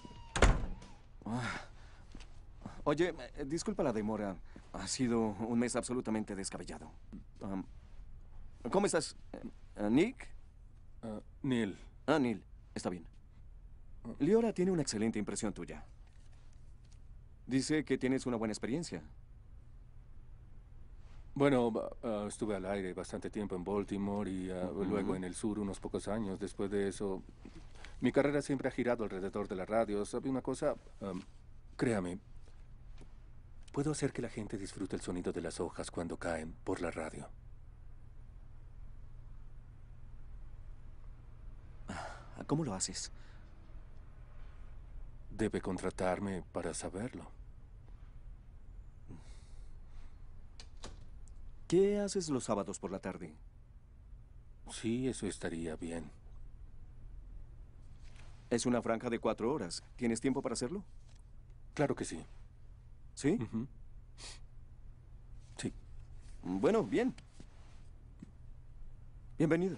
Oye, disculpa la demora. Ha sido un mes absolutamente descabellado. ¿Cómo estás? ¿Nick? Neil. Neil. Está bien. Liora tiene una excelente impresión tuya. Dice que tienes una buena experiencia. Bueno, estuve al aire bastante tiempo en Baltimore y luego en el sur unos pocos años. Después de eso, mi carrera siempre ha girado alrededor de la radio. ¿Sabe una cosa? Créame, puedo hacer que la gente disfrute el sonido de las hojas cuando caen por la radio. ¿Cómo lo haces? Debe contratarme para saberlo. ¿Qué haces los sábados por la tarde? Sí, eso estaría bien. Es una franja de 4 horas. ¿Tienes tiempo para hacerlo? Claro que sí. ¿Sí? Sí. Bueno, bien. Bienvenido.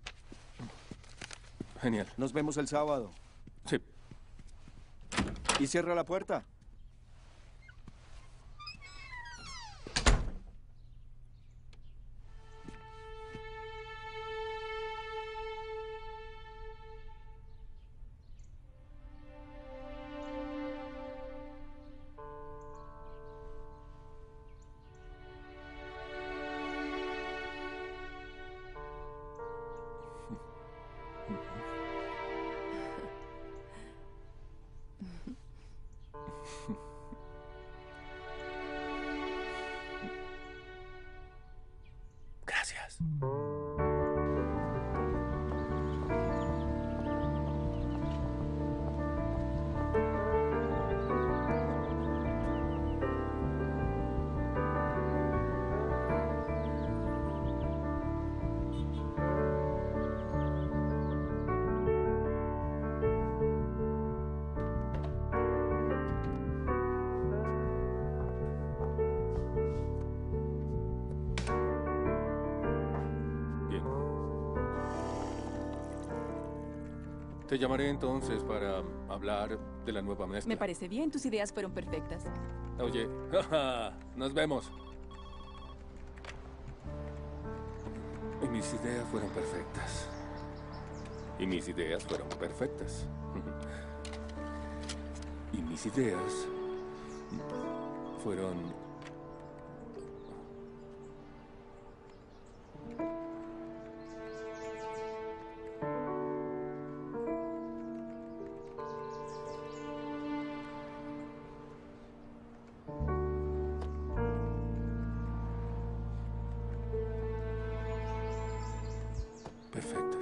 Genial. Nos vemos el sábado. Sí. Y cierra la puerta. Gracias. Te llamaré entonces para hablar de la nueva mezcla. Me parece bien, tus ideas fueron perfectas. Oye, nos vemos. Y mis ideas fueron perfectas. Y mis ideas fueron perfectas. Y mis ideas fueron... perfectas.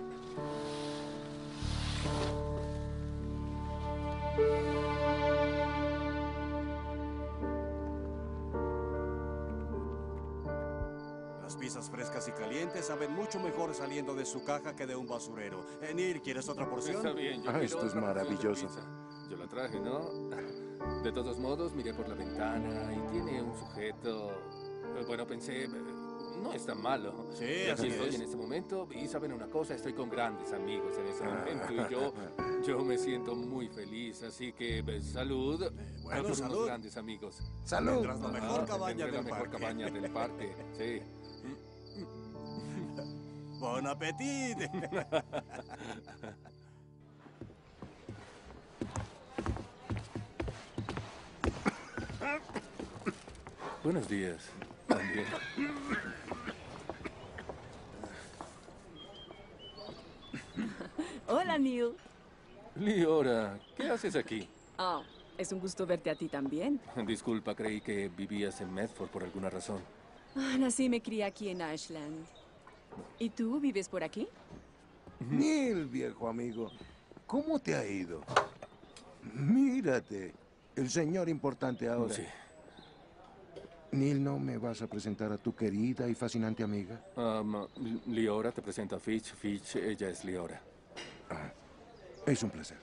Las pizzas frescas y calientes saben mucho mejor saliendo de su caja que de un basurero. Neil, ¿quieres otra porción? Está bien, yo esto es maravilloso. Yo la traje, ¿no? De todos modos, miré por la ventana y tiene un sujeto... Bueno, pensé, no es tan malo. Sí, y aquí así estoy es. en este momento y saben una cosa, estoy con grandes amigos en ese momento y yo me siento muy feliz, así que salud bueno, por salud. unos grandes amigos. Salud. Tendrás la mejor cabaña tendré la del mejor parque. cabaña del parque, sí. ¡Bon appetit! Buenos días. También. Hola, Neil. Liora, ¿qué haces aquí? Oh, es un gusto verte a ti también. Disculpa, creí que vivías en Medford por alguna razón. Nací y me crié aquí en Ashland. ¿Y tú vives por aquí? Neil, viejo amigo, ¿cómo te ha ido? Mírate, el señor importante ahora. Sí. Neil, ¿no me vas a presentar a tu querida y fascinante amiga? Liora te presenta a Fitch. Fitch, ella es Liora. Es un placer.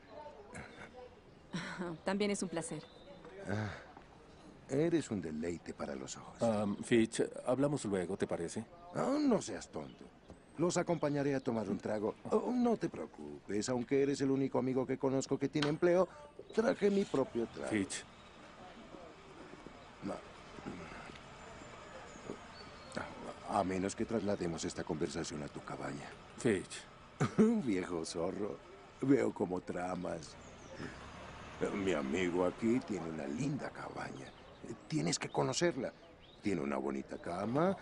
También es un placer. Eres un deleite para los ojos. Fitch, hablamos luego, ¿te parece? No seas tonto. Los acompañaré a tomar un trago. No te preocupes, aunque eres el único amigo que conozco que tiene empleo, traje mi propio trago. Fitch. No. A menos que traslademos esta conversación a tu cabaña. Fitch. Viejo zorro, veo como tramas. Mi amigo aquí tiene una linda cabaña. Tienes que conocerla. Tiene una bonita cama.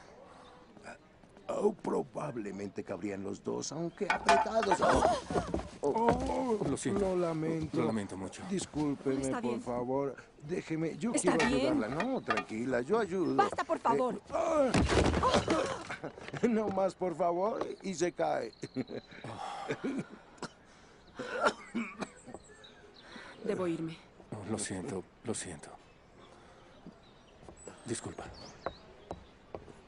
Probablemente cabrían los dos, aunque apretados. Lo siento. Lo lamento. Lo lamento mucho. Discúlpeme, Está bien. por favor. Déjeme, yo Está quiero bien. ayudarla. No, tranquila, yo ayudo. Basta, por favor. No más, por favor, y se cae. Debo irme. Lo siento, lo siento. Disculpa.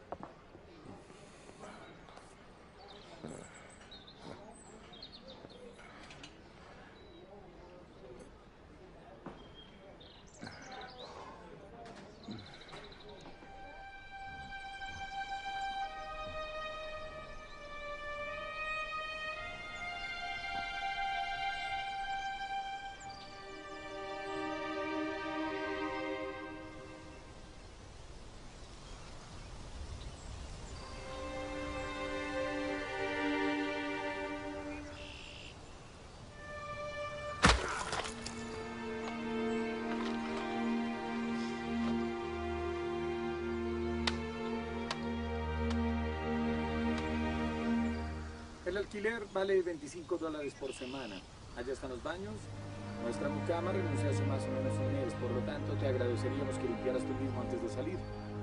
El alquiler vale $25 por semana. Allá están los baños. Nuestra mucama renunció hace más o menos un mes, por lo tanto te agradeceríamos que limpiaras tú mismo antes de salir.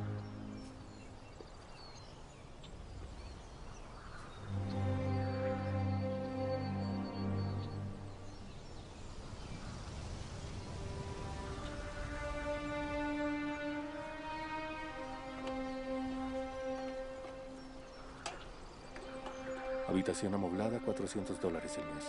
Habitación amoblada, $400 el mes.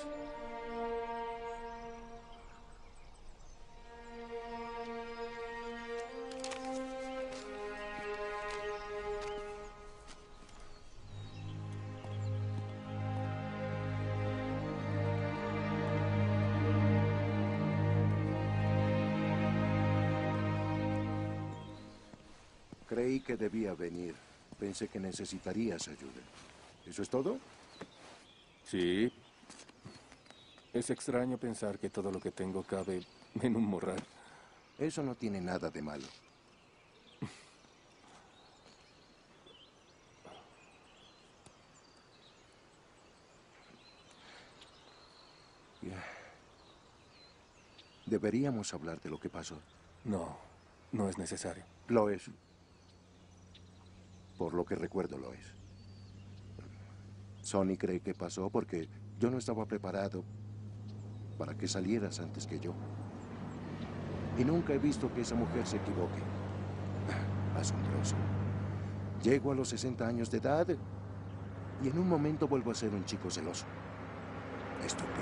Creí que debía venir. Pensé que necesitarías ayuda. ¿Eso es todo? Sí. Es extraño pensar que todo lo que tengo cabe en un morral. Eso no tiene nada de malo. Deberíamos hablar de lo que pasó. No, no es necesario. Lo es. Por lo que recuerdo lo es. Sonny cree que pasó porque yo no estaba preparado para que salieras antes que yo. Y nunca he visto que esa mujer se equivoque. Asombroso. Llego a los 60 años de edad y en un momento vuelvo a ser un chico celoso. Estúpido.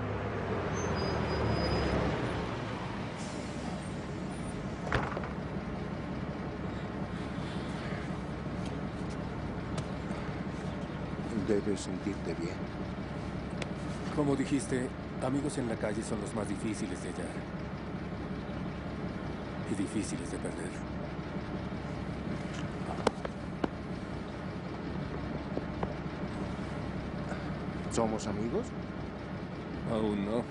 Debes sentirte bien. Como dijiste, amigos en la calle son los más difíciles de hallar. Y difíciles de perder. ¿Somos amigos? Aún no.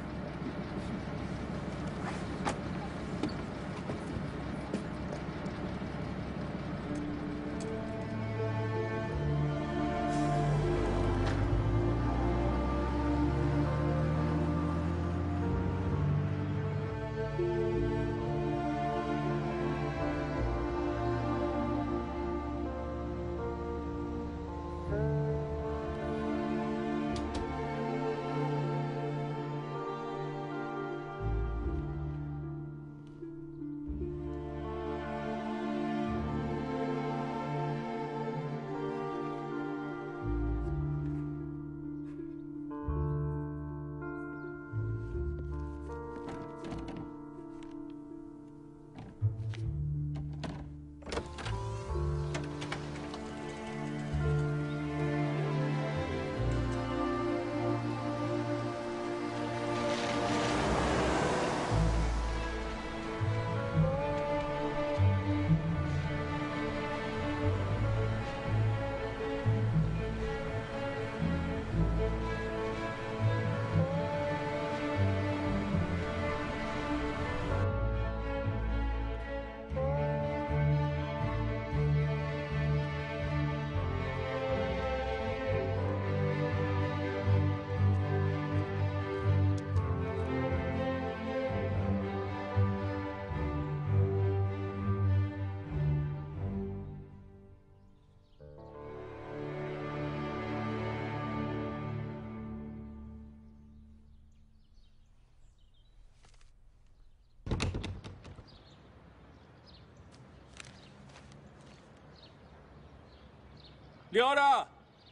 ¡Leora!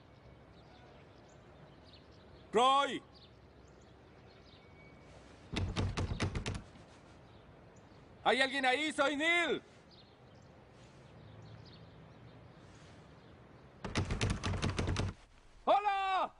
¡Roy! ¿Hay alguien ahí? ¡Soy Neil! ¡Hola!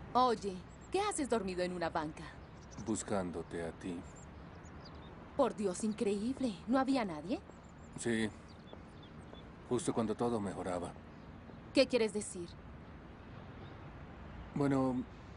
Oye, ¿qué haces dormido en una banca? Buscándote a ti. Por Dios, increíble. ¿No había nadie? Sí. Justo cuando todo mejoraba. ¿Qué quieres decir? Bueno,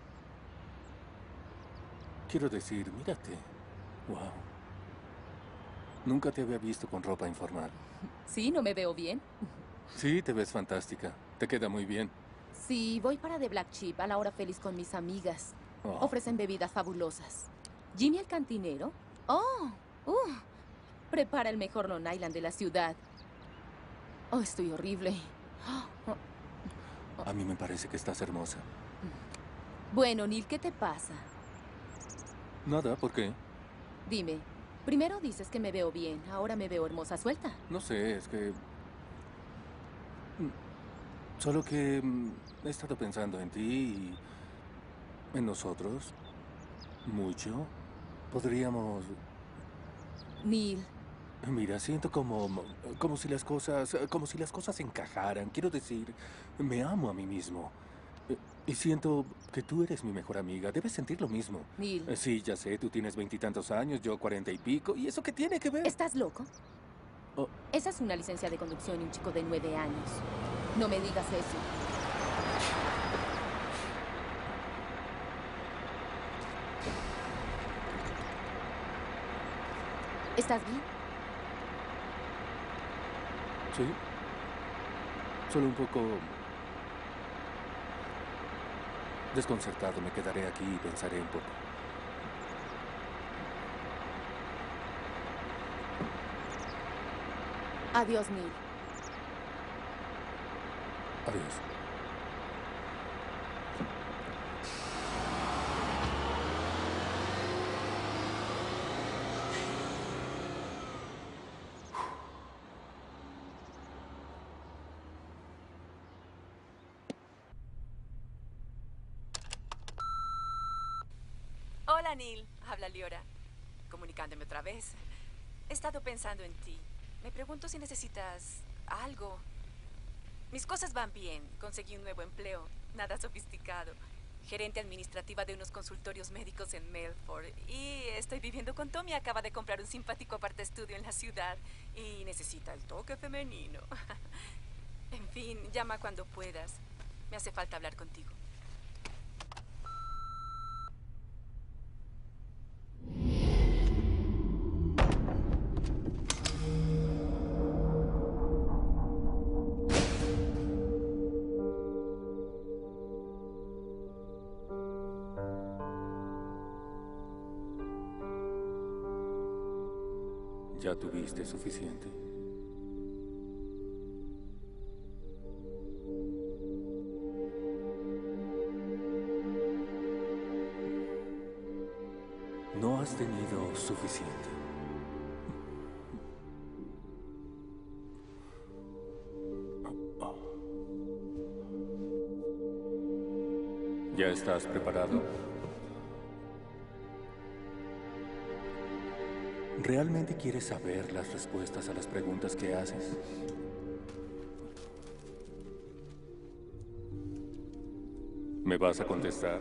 quiero decir, mírate. Wow. Nunca te había visto con ropa informal. Sí, ¿no me veo bien? Sí, te ves fantástica. Te queda muy bien. Sí, voy para The Black Sheep a la hora feliz con mis amigas. Oh. Ofrecen bebidas fabulosas. Jimmy el cantinero. Oh, prepara el mejor Long Island de la ciudad. Oh, estoy horrible. A mí me parece que estás hermosa. Bueno, Neil, ¿qué te pasa? Nada, ¿por qué? Dime, primero dices que me veo bien, ahora me veo hermosa suelta. No sé, es que... Solo que he estado pensando en ti y en nosotros. Mucho. Podríamos... Neil. Mira, siento como si las cosas encajaran. Quiero decir, me amo a mí mismo. Y siento que tú eres mi mejor amiga. Debes sentir lo mismo. Neil. Sí, ya sé, tú tienes 20 y tantos años, yo 40 y pico. ¿Y eso qué tiene que ver? ¿Estás loco? Oh. Esa es una licencia de conducción y un chico de 9 años. No me digas eso. ¿Estás bien? Sí. Solo un poco... desconcertado. Me quedaré aquí y pensaré un poco. Adiós, Neil. Adiós. Hola, Neil. Habla Liora. Comunicándome otra vez. He estado pensando en ti. Me pregunto si necesitas algo. Mis cosas van bien. Conseguí un nuevo empleo. Nada sofisticado. Gerente administrativa de unos consultorios médicos en Melford. Y estoy viviendo con Tommy. Acaba de comprar un simpático apart-estudio en la ciudad. Y necesita el toque femenino. En fin, llama cuando puedas. Me hace falta hablar contigo. ¿Ya tuviste suficiente? No has tenido suficiente. ¿Ya estás preparado? ¿Realmente quieres saber las respuestas a las preguntas que haces? ¿Me vas a contestar?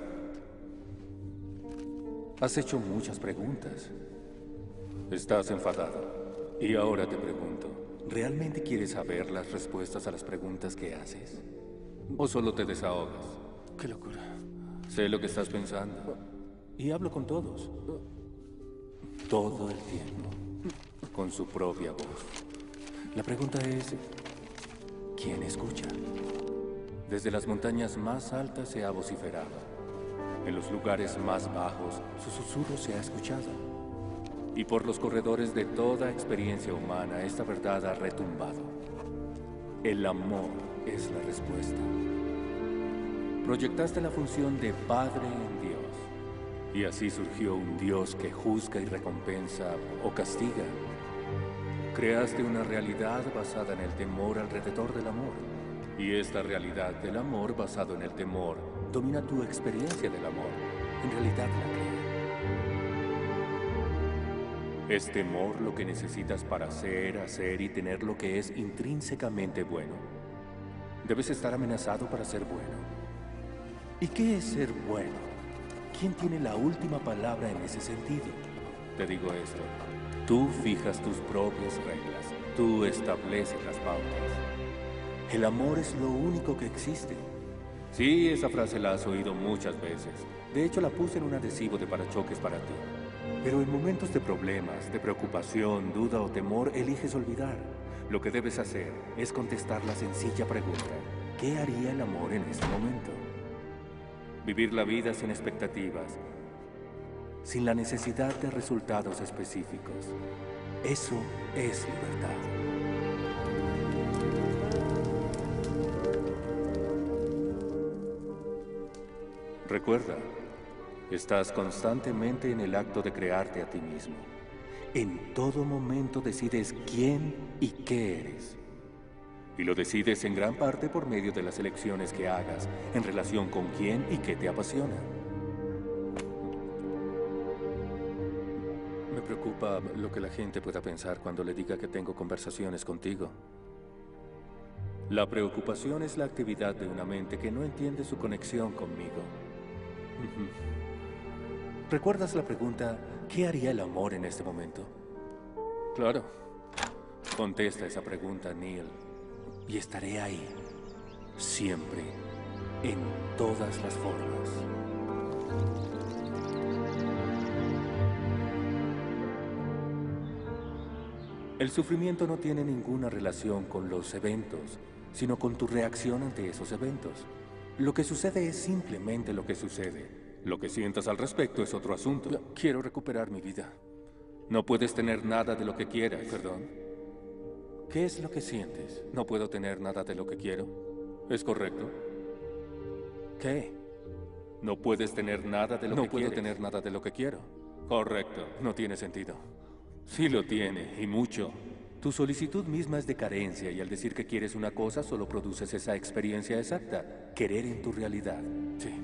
Has hecho muchas preguntas. Estás enfadado. Y ahora te pregunto, ¿realmente quieres saber las respuestas a las preguntas que haces? ¿O solo te desahogas? ¡Qué locura! Sé lo que estás pensando. Y hablo con todos. Todo el tiempo. Con su propia voz. La pregunta es, ¿quién escucha? Desde las montañas más altas se ha vociferado. En los lugares más bajos, su susurro se ha escuchado. Y por los corredores de toda experiencia humana, esta verdad ha retumbado. El amor es la respuesta. Proyectaste la función de Padre en Dios. Y así surgió un Dios que juzga y recompensa o castiga. Creaste una realidad basada en el temor alrededor del amor. Y esta realidad del amor basado en el temor domina tu experiencia del amor. En realidad la crea. ¿Es temor lo que necesitas para ser, hacer y tener lo que es intrínsecamente bueno? Debes estar amenazado para ser bueno. ¿Y qué es ser bueno? ¿Quién tiene la última palabra en ese sentido? Te digo esto. Tú fijas tus propias reglas. Tú estableces las pautas. El amor es lo único que existe. Sí, esa frase la has oído muchas veces. De hecho, la puse en un adhesivo de parachoques para ti. Pero en momentos de problemas, de preocupación, duda o temor, eliges olvidar. Lo que debes hacer es contestar la sencilla pregunta: ¿qué haría el amor en este momento? Vivir la vida sin expectativas, sin la necesidad de resultados específicos. Eso es libertad. Recuerda, estás constantemente en el acto de crearte a ti mismo. En todo momento decides quién y qué eres. Y lo decides en gran parte por medio de las elecciones que hagas en relación con quién y qué te apasiona. Me preocupa lo que la gente pueda pensar cuando le diga que tengo conversaciones contigo. La preocupación es la actividad de una mente que no entiende su conexión conmigo. ¿Recuerdas la pregunta, ¿qué haría el amor en este momento? Claro. Contesta esa pregunta, Neil. Y estaré ahí, siempre, en todas las formas. El sufrimiento no tiene ninguna relación con los eventos, sino con tu reacción ante esos eventos. Lo que sucede es simplemente lo que sucede. Lo que sientas al respecto es otro asunto. Quiero recuperar mi vida. No puedes tener nada de lo que quieras. ¿Perdón? ¿Qué es lo que sientes? No puedo tener nada de lo que quiero. ¿Es correcto? ¿Qué? No puedes tener nada de lo que quieres. No puedo tener nada de lo que quiero. Correcto. No tiene sentido. Sí lo tiene, y mucho. Tu solicitud misma es de carencia, y al decir que quieres una cosa, solo produces esa experiencia exacta. Querer en tu realidad. Sí.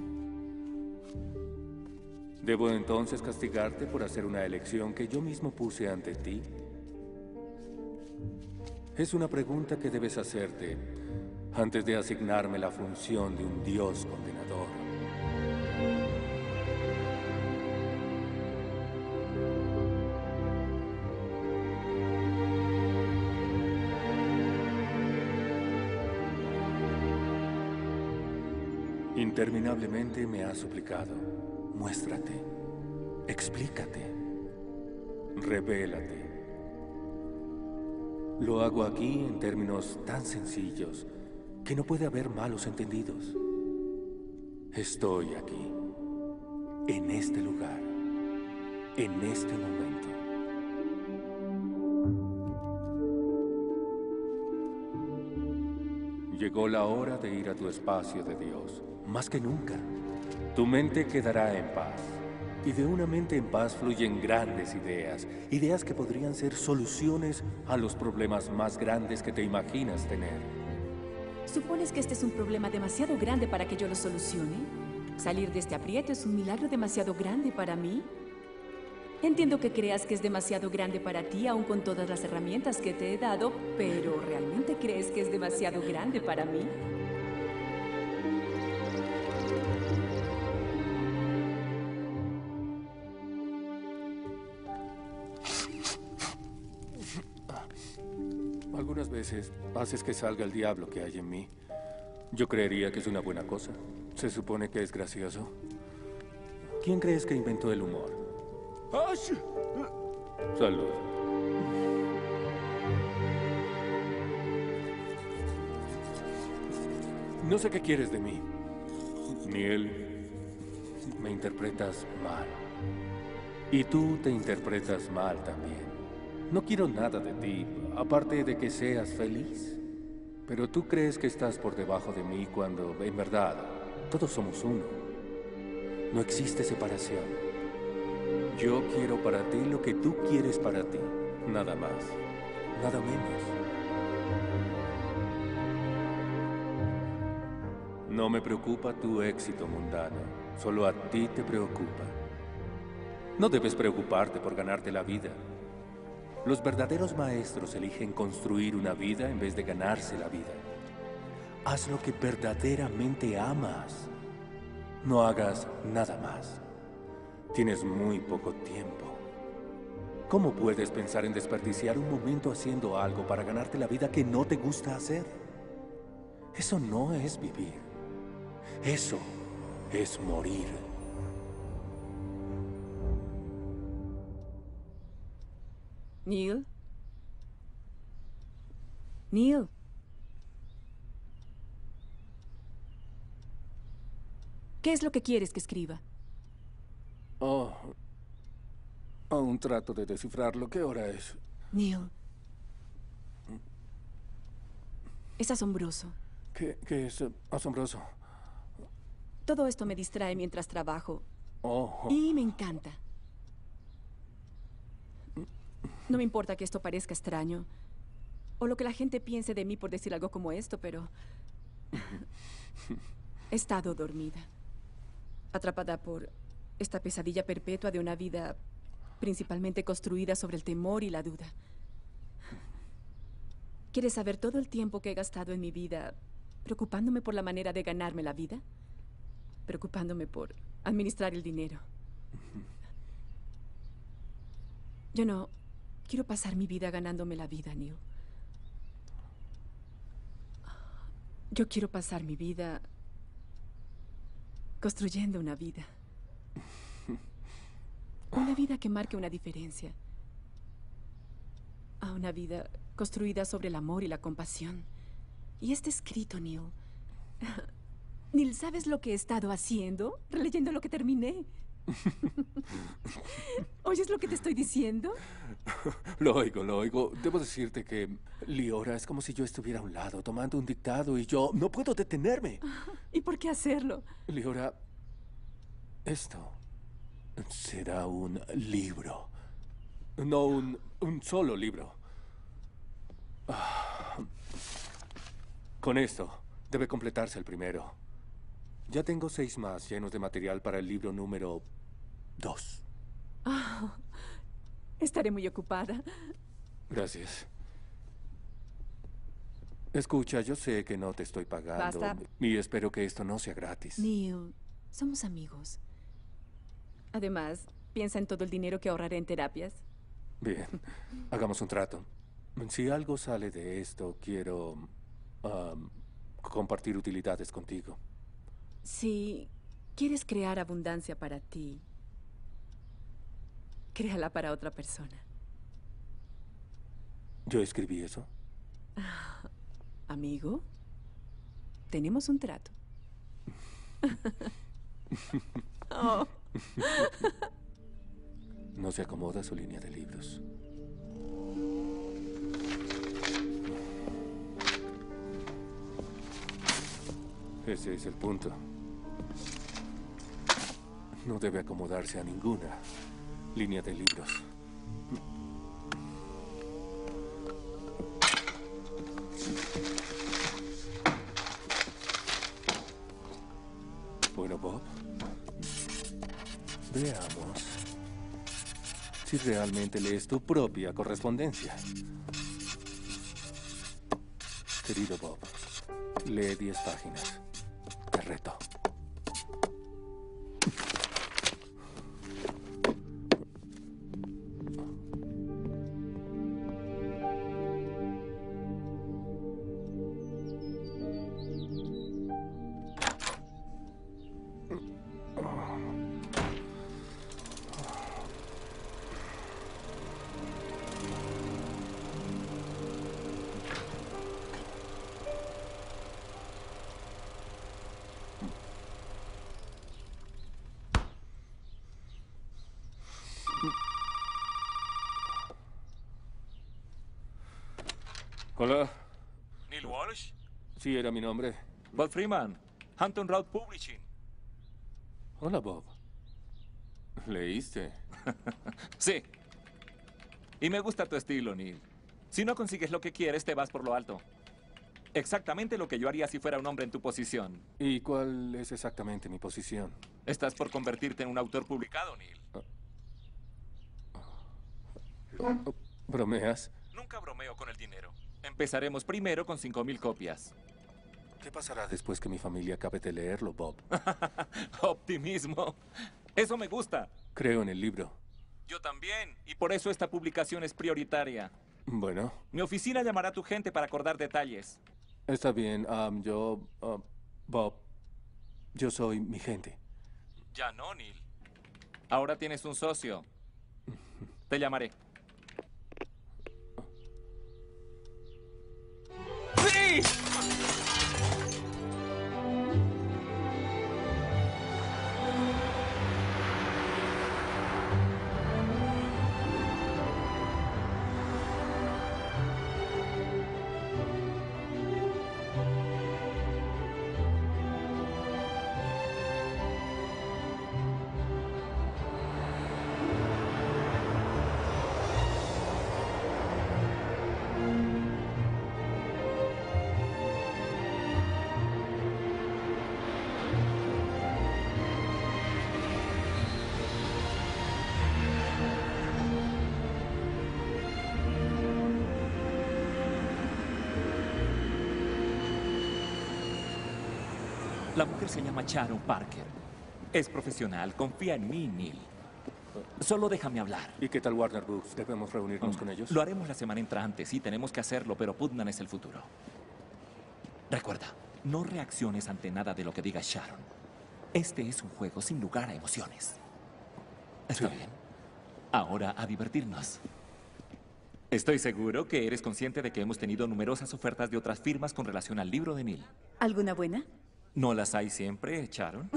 ¿Debo entonces castigarte por hacer una elección que yo mismo puse ante ti? Es una pregunta que debes hacerte antes de asignarme la función de un Dios condenador. Interminablemente me has suplicado: muéstrate, explícate, revélate. Lo hago aquí en términos tan sencillos que no puede haber malos entendidos. Estoy aquí, en este lugar, en este momento. Llegó la hora de ir a tu espacio de Dios. Más que nunca, tu mente quedará en paz. Y de una mente en paz fluyen grandes ideas. Ideas que podrían ser soluciones a los problemas más grandes que te imaginas tener. ¿Supones que este es un problema demasiado grande para que yo lo solucione? ¿Salir de este aprieto es un milagro demasiado grande para mí? Entiendo que creas que es demasiado grande para ti, aun con todas las herramientas que te he dado, pero ¿realmente crees que es demasiado grande para mí? Algunas veces haces que salga el diablo que hay en mí. Yo creería que es una buena cosa. Se supone que es gracioso. ¿Quién crees que inventó el humor? Salud. No sé qué quieres de mí. Neil, me interpretas mal. Y tú te interpretas mal también. No quiero nada de ti, aparte de que seas feliz. Pero tú crees que estás por debajo de mí cuando, en verdad, todos somos uno. No existe separación. Yo quiero para ti lo que tú quieres para ti. Nada más, nada menos. No me preocupa tu éxito mundano. Solo a ti te preocupa. No debes preocuparte por ganarte la vida. Los verdaderos maestros eligen construir una vida en vez de ganarse la vida. Haz lo que verdaderamente amas No hagas nada más. Tienes muy poco tiempo. ¿Cómo puedes pensar en desperdiciar un momento haciendo algo para ganarte la vida que no te gusta hacer? Eso no es vivir. Eso es morir. Neil. Neil. ¿Qué es lo que quieres que escriba? Oh, aún trato de descifrarlo. ¿Qué hora es? Neil. Es asombroso. ¿Qué es asombroso? Todo esto me distrae mientras trabajo. Oh. Y me encanta. No me importa que esto parezca extraño, o lo que la gente piense de mí por decir algo como esto, pero he estado dormida, atrapada por esta pesadilla perpetua de una vida principalmente construida sobre el temor y la duda. ¿Quieres saber todo el tiempo que he gastado en mi vida preocupándome por la manera de ganarme la vida? Preocupándome por administrar el dinero. Yo no quiero pasar mi vida ganándome la vida, Neil. Yo quiero pasar mi vida construyendo una vida. Una vida que marque una diferencia. A una vida construida sobre el amor y la compasión. Y este escrito, Neil. Neil, ¿sabes lo que he estado haciendo? Releyendo lo que terminé. ¿Oyes lo que te estoy diciendo? Lo oigo. Debo decirte que, Liora, es como si yo estuviera a un lado tomando un dictado y yo no puedo detenerme. ¿Y por qué hacerlo? Liora, esto será un libro. No un solo libro. Con esto debe completarse el primero. Ya tengo 6 más llenos de material para el libro número 2. Estaré muy ocupada. Gracias. Escucha, yo sé que no te estoy pagando. Basta. Y espero que esto no sea gratis. Neil, somos amigos. Además, piensa en todo el dinero que ahorraré en terapias. Bien, hagamos un trato. Si algo sale de esto, quiero compartir utilidades contigo. Si quieres crear abundancia para ti, créala para otra persona. ¿Yo escribí eso? Amigo, tenemos un trato. Oh. No se acomoda su línea de libros. Ese es el punto. No debe acomodarse a ninguna línea de libros. Bueno, Bob, veamos si realmente lees tu propia correspondencia. Querido Bob, lee 10 páginas. Te reto. Hola. Neil Walsh. Sí, era mi nombre. Bob Freeman, Hampton Road Publishing. Hola, Bob. ¿Leíste? Sí. Y me gusta tu estilo, Neil. Si no consigues lo que quieres, te vas por lo alto. Exactamente lo que yo haría si fuera un hombre en tu posición. ¿Y cuál es exactamente mi posición? Estás por convertirte en un autor publicado, Neil. ¿Bromeas? Nunca bromeo con el dinero. Empezaremos primero con 5,000 copias. ¿Qué pasará después que mi familia acabe de leerlo, Bob? Optimismo. Eso me gusta. Creo en el libro. Yo también. Y por eso esta publicación es prioritaria. Bueno, Mi oficina llamará a tu gente para acordar detalles. está bien. Bob, yo soy mi gente. Ya no, Neil. Ahora tienes un socio. Te llamaré. ¡Sí! La mujer se llama Sharon Parker. Es profesional. Confía en mí, Neil. Solo déjame hablar. ¿Y qué tal Warner Books? ¿Debemos reunirnos con ellos? Lo haremos la semana entrante. Sí, tenemos que hacerlo, pero Putnam es el futuro. Recuerda, no reacciones ante nada de lo que diga Sharon. Este es un juego sin lugar a emociones. ¿Está bien? Ahora a divertirnos. Estoy seguro que eres consciente de que hemos tenido numerosas ofertas de otras firmas con relación al libro de Neil. ¿Alguna buena? ¿No las hay siempre, Sharon?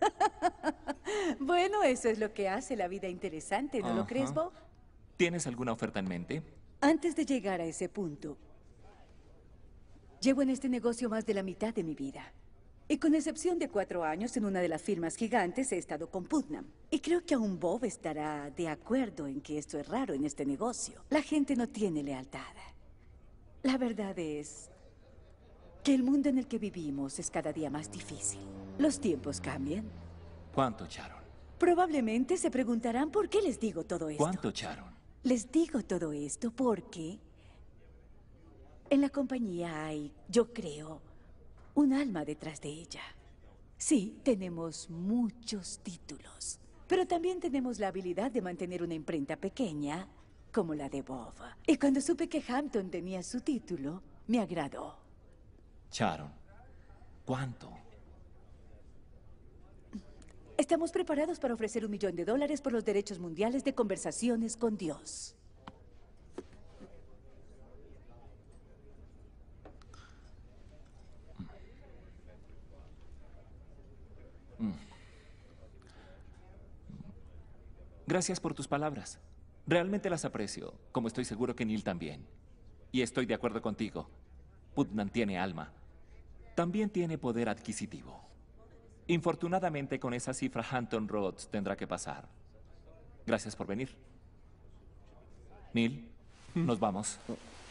Bueno, eso es lo que hace la vida interesante, ¿no lo crees, Bob? ¿Tienes alguna oferta en mente? Antes de llegar a ese punto, llevo en este negocio más de la mitad de mi vida. Y con excepción de 4 años en una de las firmas gigantes, he estado con Putnam. Y creo que aún Bob estará de acuerdo en que esto es raro en este negocio. La gente no tiene lealtad. La verdad es que el mundo en el que vivimos es cada día más difícil. Los tiempos cambian. ¿Cuánto, Sharon? Probablemente se preguntarán por qué les digo todo esto. ¿Cuánto, Sharon? Les digo todo esto porque en la compañía hay, yo creo, un alma detrás de ella. Sí, tenemos muchos títulos, pero también tenemos la habilidad de mantener una imprenta pequeña como la de Bob. Y cuando supe que Hampton tenía su título, me agradó. Sharon, ¿cuánto? Estamos preparados para ofrecer $1 millón por los derechos mundiales de conversaciones con Dios. Gracias por tus palabras. Realmente las aprecio, como estoy seguro que Neil también. Y estoy de acuerdo contigo. Putnam tiene alma. También tiene poder adquisitivo. Infortunadamente, con esa cifra, Hampton Roads tendrá que pasar. Gracias por venir. Neil, nos vamos.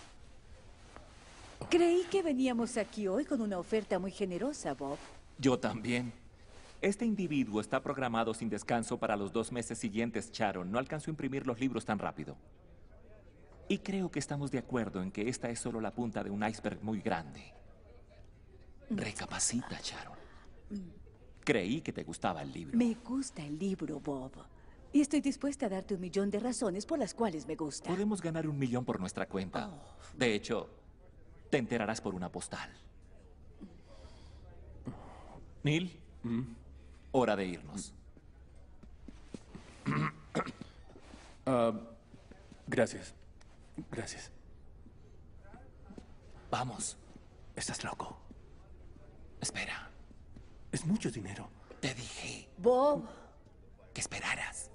Creí que veníamos aquí hoy con una oferta muy generosa, Bob. Yo también. Este individuo está programado sin descanso para los 2 meses siguientes, Sharon. No alcanzó a imprimir los libros tan rápido. Y creo que estamos de acuerdo en que esta es solo la punta de un iceberg muy grande. Recapacita, Sharon. Creí que te gustaba el libro. Me gusta el libro, Bob. Y estoy dispuesta a darte $1 millón de razones por las cuales me gusta. Podemos ganar $1 millón por nuestra cuenta. De hecho, te enterarás por una postal. Neil, hora de irnos. Gracias. Gracias. Vamos. Estás loco. Espera. Es mucho dinero. Te dije Bob, que esperaras.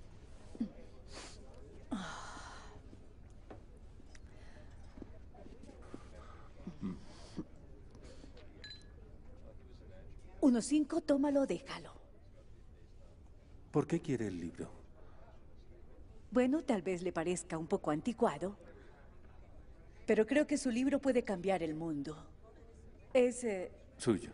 $1.5, tómalo, déjalo. ¿Por qué quiere el libro? Bueno, tal vez le parezca un poco anticuado, pero creo que su libro puede cambiar el mundo. Es suyo.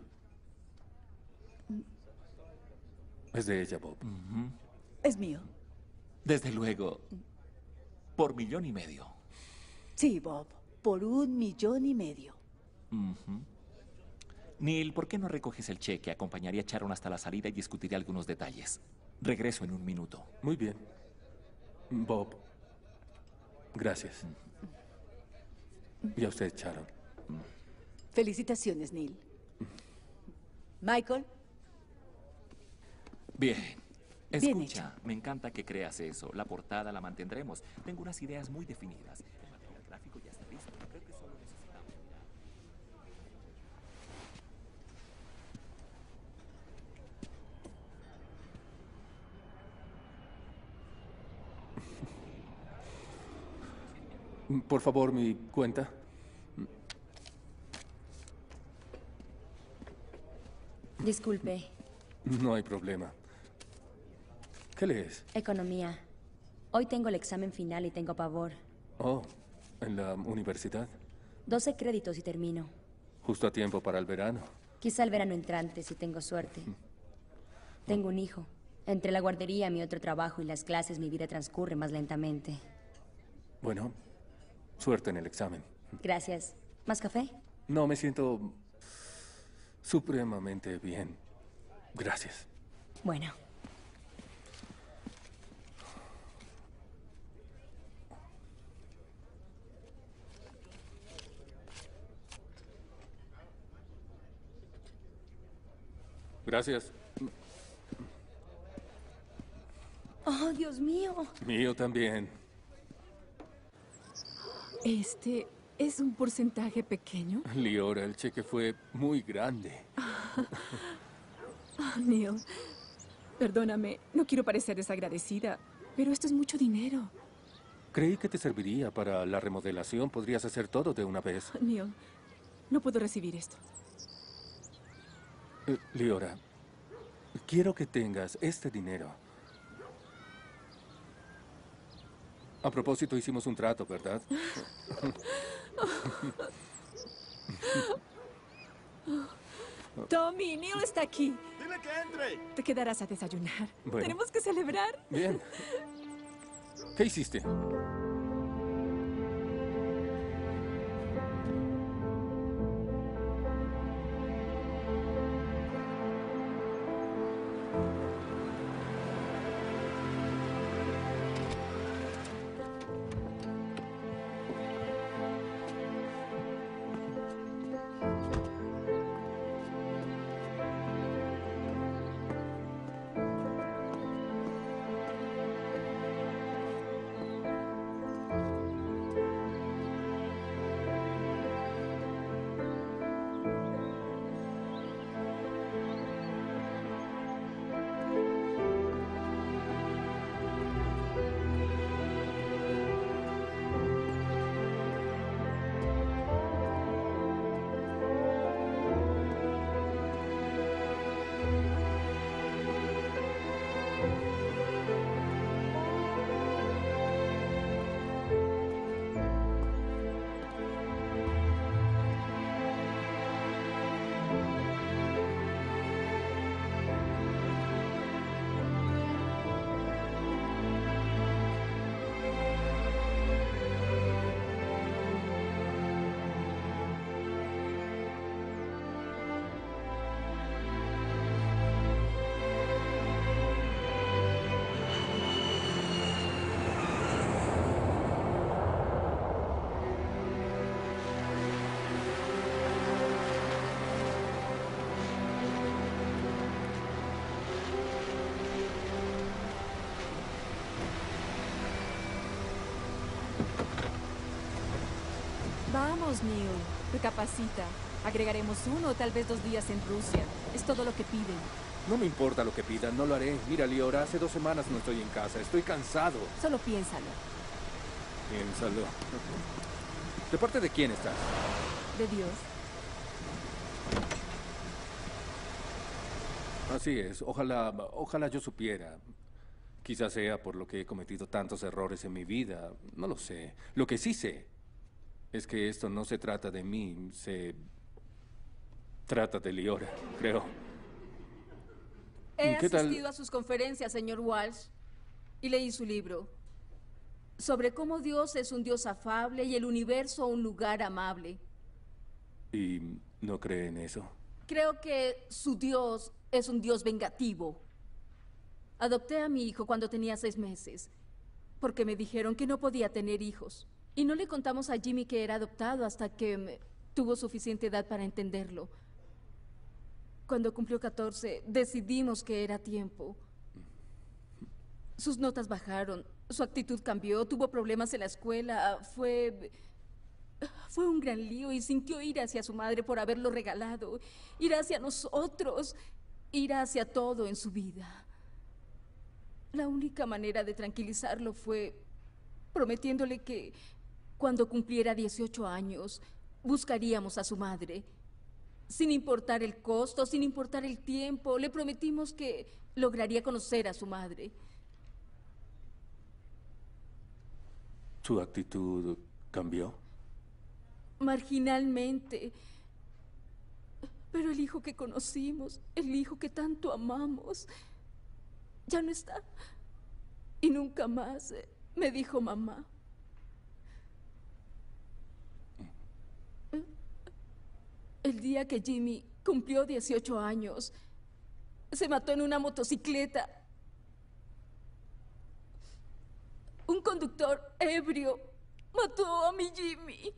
Es de ella, Bob. Es mío. Desde luego. Por $1,5 millones. Sí, Bob. Por $1,5 millones. Neil, ¿por qué no recoges el cheque? Acompañaría a Sharon hasta la salida y discutiré algunos detalles. Regreso en un minuto. Muy bien. Bob, gracias. Y a usted, Sharon. Felicitaciones, Neil. Michael. Bien. Bien Escucha, me encanta que creas eso. La portada la mantendremos. Tengo unas ideas muy definidas. El material gráfico ya está listo. Creo que solo necesitamos... Por favor, mi cuenta. Disculpe, No hay problema. ¿Qué lees? economía. Hoy tengo el examen final y tengo pavor. Oh, en la universidad. 12 créditos y termino. Justo a tiempo para el verano. Quizá el verano entrante, si tengo suerte. Tengo un hijo. Entre la guardería, mi otro trabajo y las clases, mi vida transcurre más lentamente. Bueno, suerte en el examen. Gracias. ¿Más café? No, me siento supremamente bien. Gracias. Bueno. Gracias. Oh, Dios mío. Mío también. ¿Este es un porcentaje pequeño? Liora, el cheque fue muy grande. Neil, perdóname, no quiero parecer desagradecida, pero esto es mucho dinero. Creí que te serviría para la remodelación. Podrías hacer todo de una vez. Neil, no puedo recibir esto. Liora, quiero que tengas este dinero. A propósito, hicimos un trato, ¿verdad? Tommy, Neil está aquí. ¡Dile que entre! Te quedarás a desayunar. Bueno. Tenemos que celebrar. Bien. ¿Qué hiciste? Vamos, Neil. Recapacita. Agregaremos 1 o tal vez 2 días en Rusia. Es todo lo que piden. No me importa lo que pidan, no lo haré. Mira, Liora, hace 2 semanas no estoy en casa. Estoy cansado. Solo piénsalo. Piénsalo. ¿De parte de quién estás? De Dios. Así es. Ojalá yo supiera. Quizás sea por lo que he cometido tantos errores en mi vida. No lo sé. Lo que sí sé es que esto no se trata de mí. Se trata de Liora, creo. He ¿Qué tal? asistido a sus conferencias, señor Walsh, y leí su libro sobre cómo Dios es un Dios afable y el universo un lugar amable. ¿Y no cree en eso? Creo que su Dios es un Dios vengativo. Adopté a mi hijo cuando tenía 6 meses, porque me dijeron que no podía tener hijos. Y no le contamos a Jimmy que era adoptado hasta que tuvo suficiente edad para entenderlo. Cuando cumplió 14, decidimos que era tiempo. Sus notas bajaron, su actitud cambió, tuvo problemas en la escuela, fue un gran lío y sintió ira hacia su madre por haberlo regalado, ira hacia nosotros, ira hacia todo en su vida. La única manera de tranquilizarlo fue prometiéndole que cuando cumpliera 18 años buscaríamos a su madre. Sin importar el costo, sin importar el tiempo, le prometimos que lograría conocer a su madre. ¿Su actitud cambió? Marginalmente. Pero el hijo que conocimos, el hijo que tanto amamos, ya no está. Y nunca más me dijo mamá. El día que Jimmy cumplió 18 años, se mató en una motocicleta. Un conductor ebrio mató a mi Jimmy.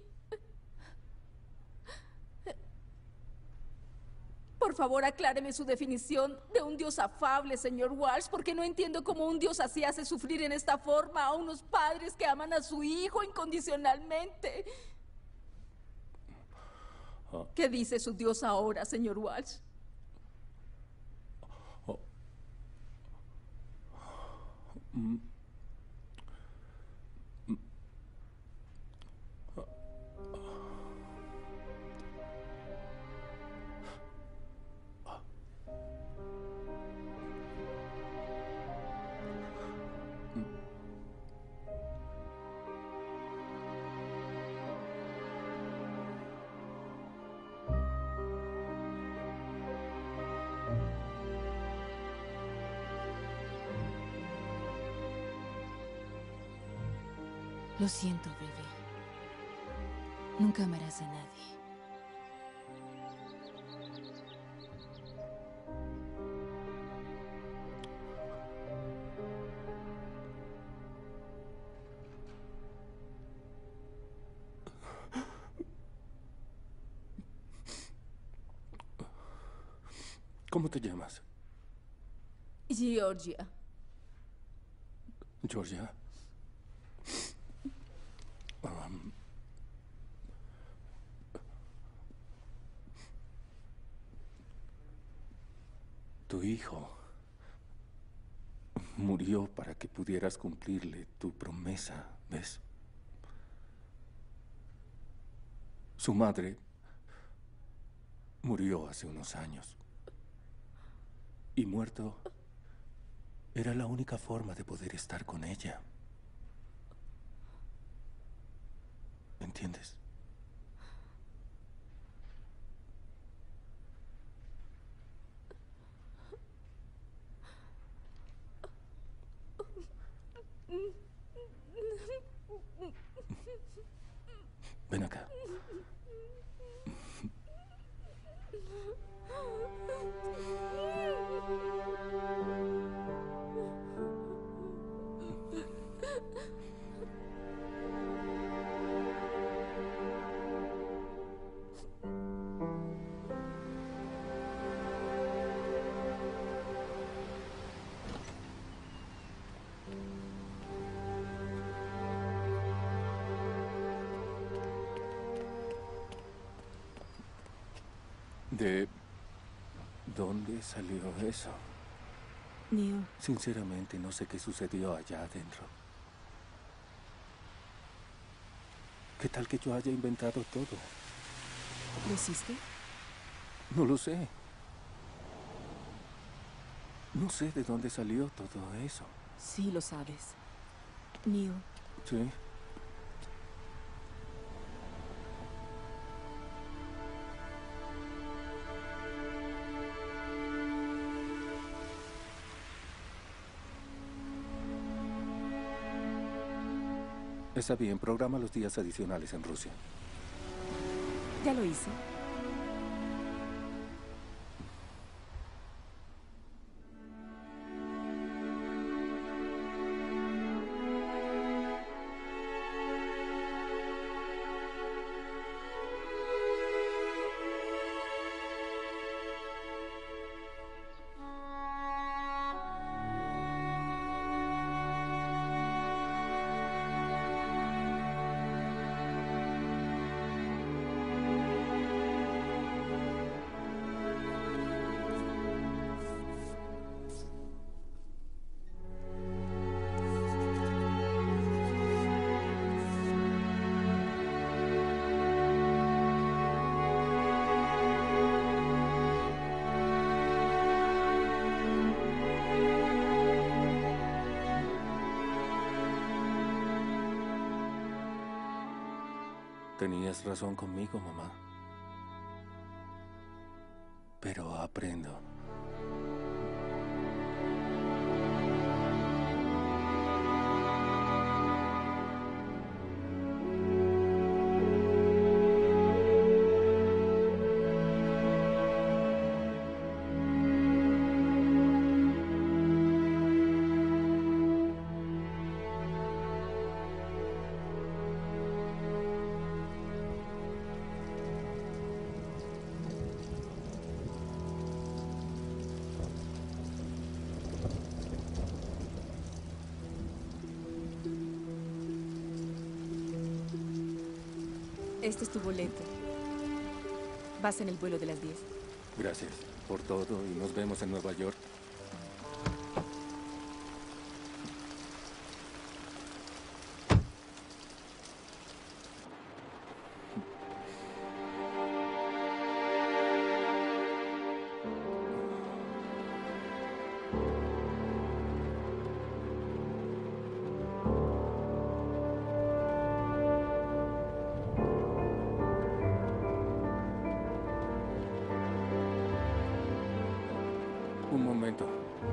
Por favor, acláreme su definición de un Dios afable, señor Walsh, porque no entiendo cómo un Dios así hace sufrir en esta forma a unos padres que aman a su hijo incondicionalmente. ¿Qué dice su Dios ahora, señor Walsh? Lo siento, bebé. Nunca amarás a nadie. ¿Cómo te llamas? Georgia. Georgia. Tu hijo murió para que pudieras cumplirle tu promesa, ¿ves? Su madre murió hace unos años. Y muerto, era la única forma de poder estar con ella. ¿Entiendes? Ven acá. ¿De dónde salió eso? Neil. Sinceramente, no sé qué sucedió allá adentro. ¿Qué tal que yo haya inventado todo? ¿Lo hiciste? No lo sé. No sé de dónde salió todo eso. Sí, lo sabes. Neil. Sí. Está bien, programa los días adicionales en Rusia. Ya lo hice. Tenías razón conmigo, mamá. Pero aprendo. Este es tu boleto. Vas en el vuelo de las 10. Gracias por todo y nos vemos en Nueva York. Un momento.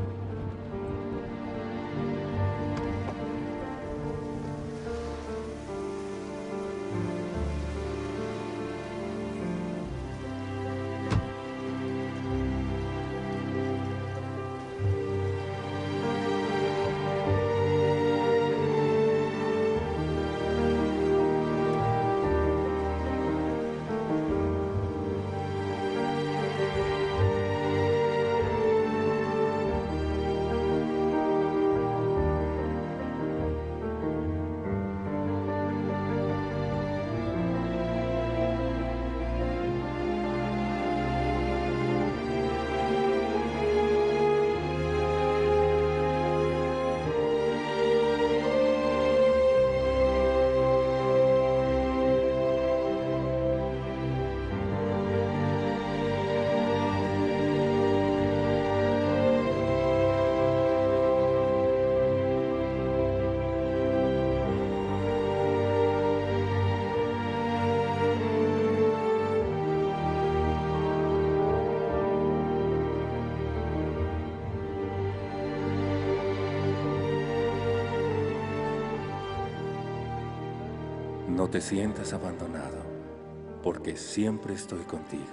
No te sientas abandonado, porque siempre estoy contigo.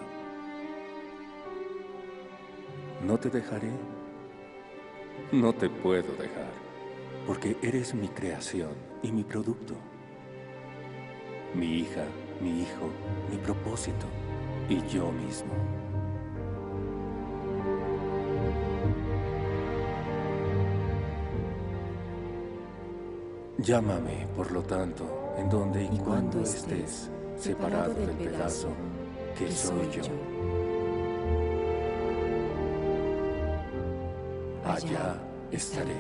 No te dejaré. No te puedo dejar, porque eres mi creación y mi producto. Mi hija, mi hijo, mi propósito y yo mismo. Llámame, por lo tanto, en donde y cuando estés separado del pedazo que soy yo. Allá estaré.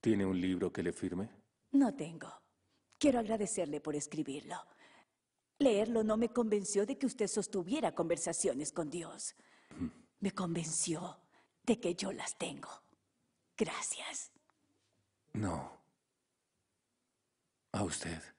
¿Tiene un libro que le firme? No tengo. Quiero agradecerle por escribirlo. Leerlo no me convenció de que usted sostuviera conversaciones con Dios. Me convenció de que yo las tengo. Gracias. No. A usted.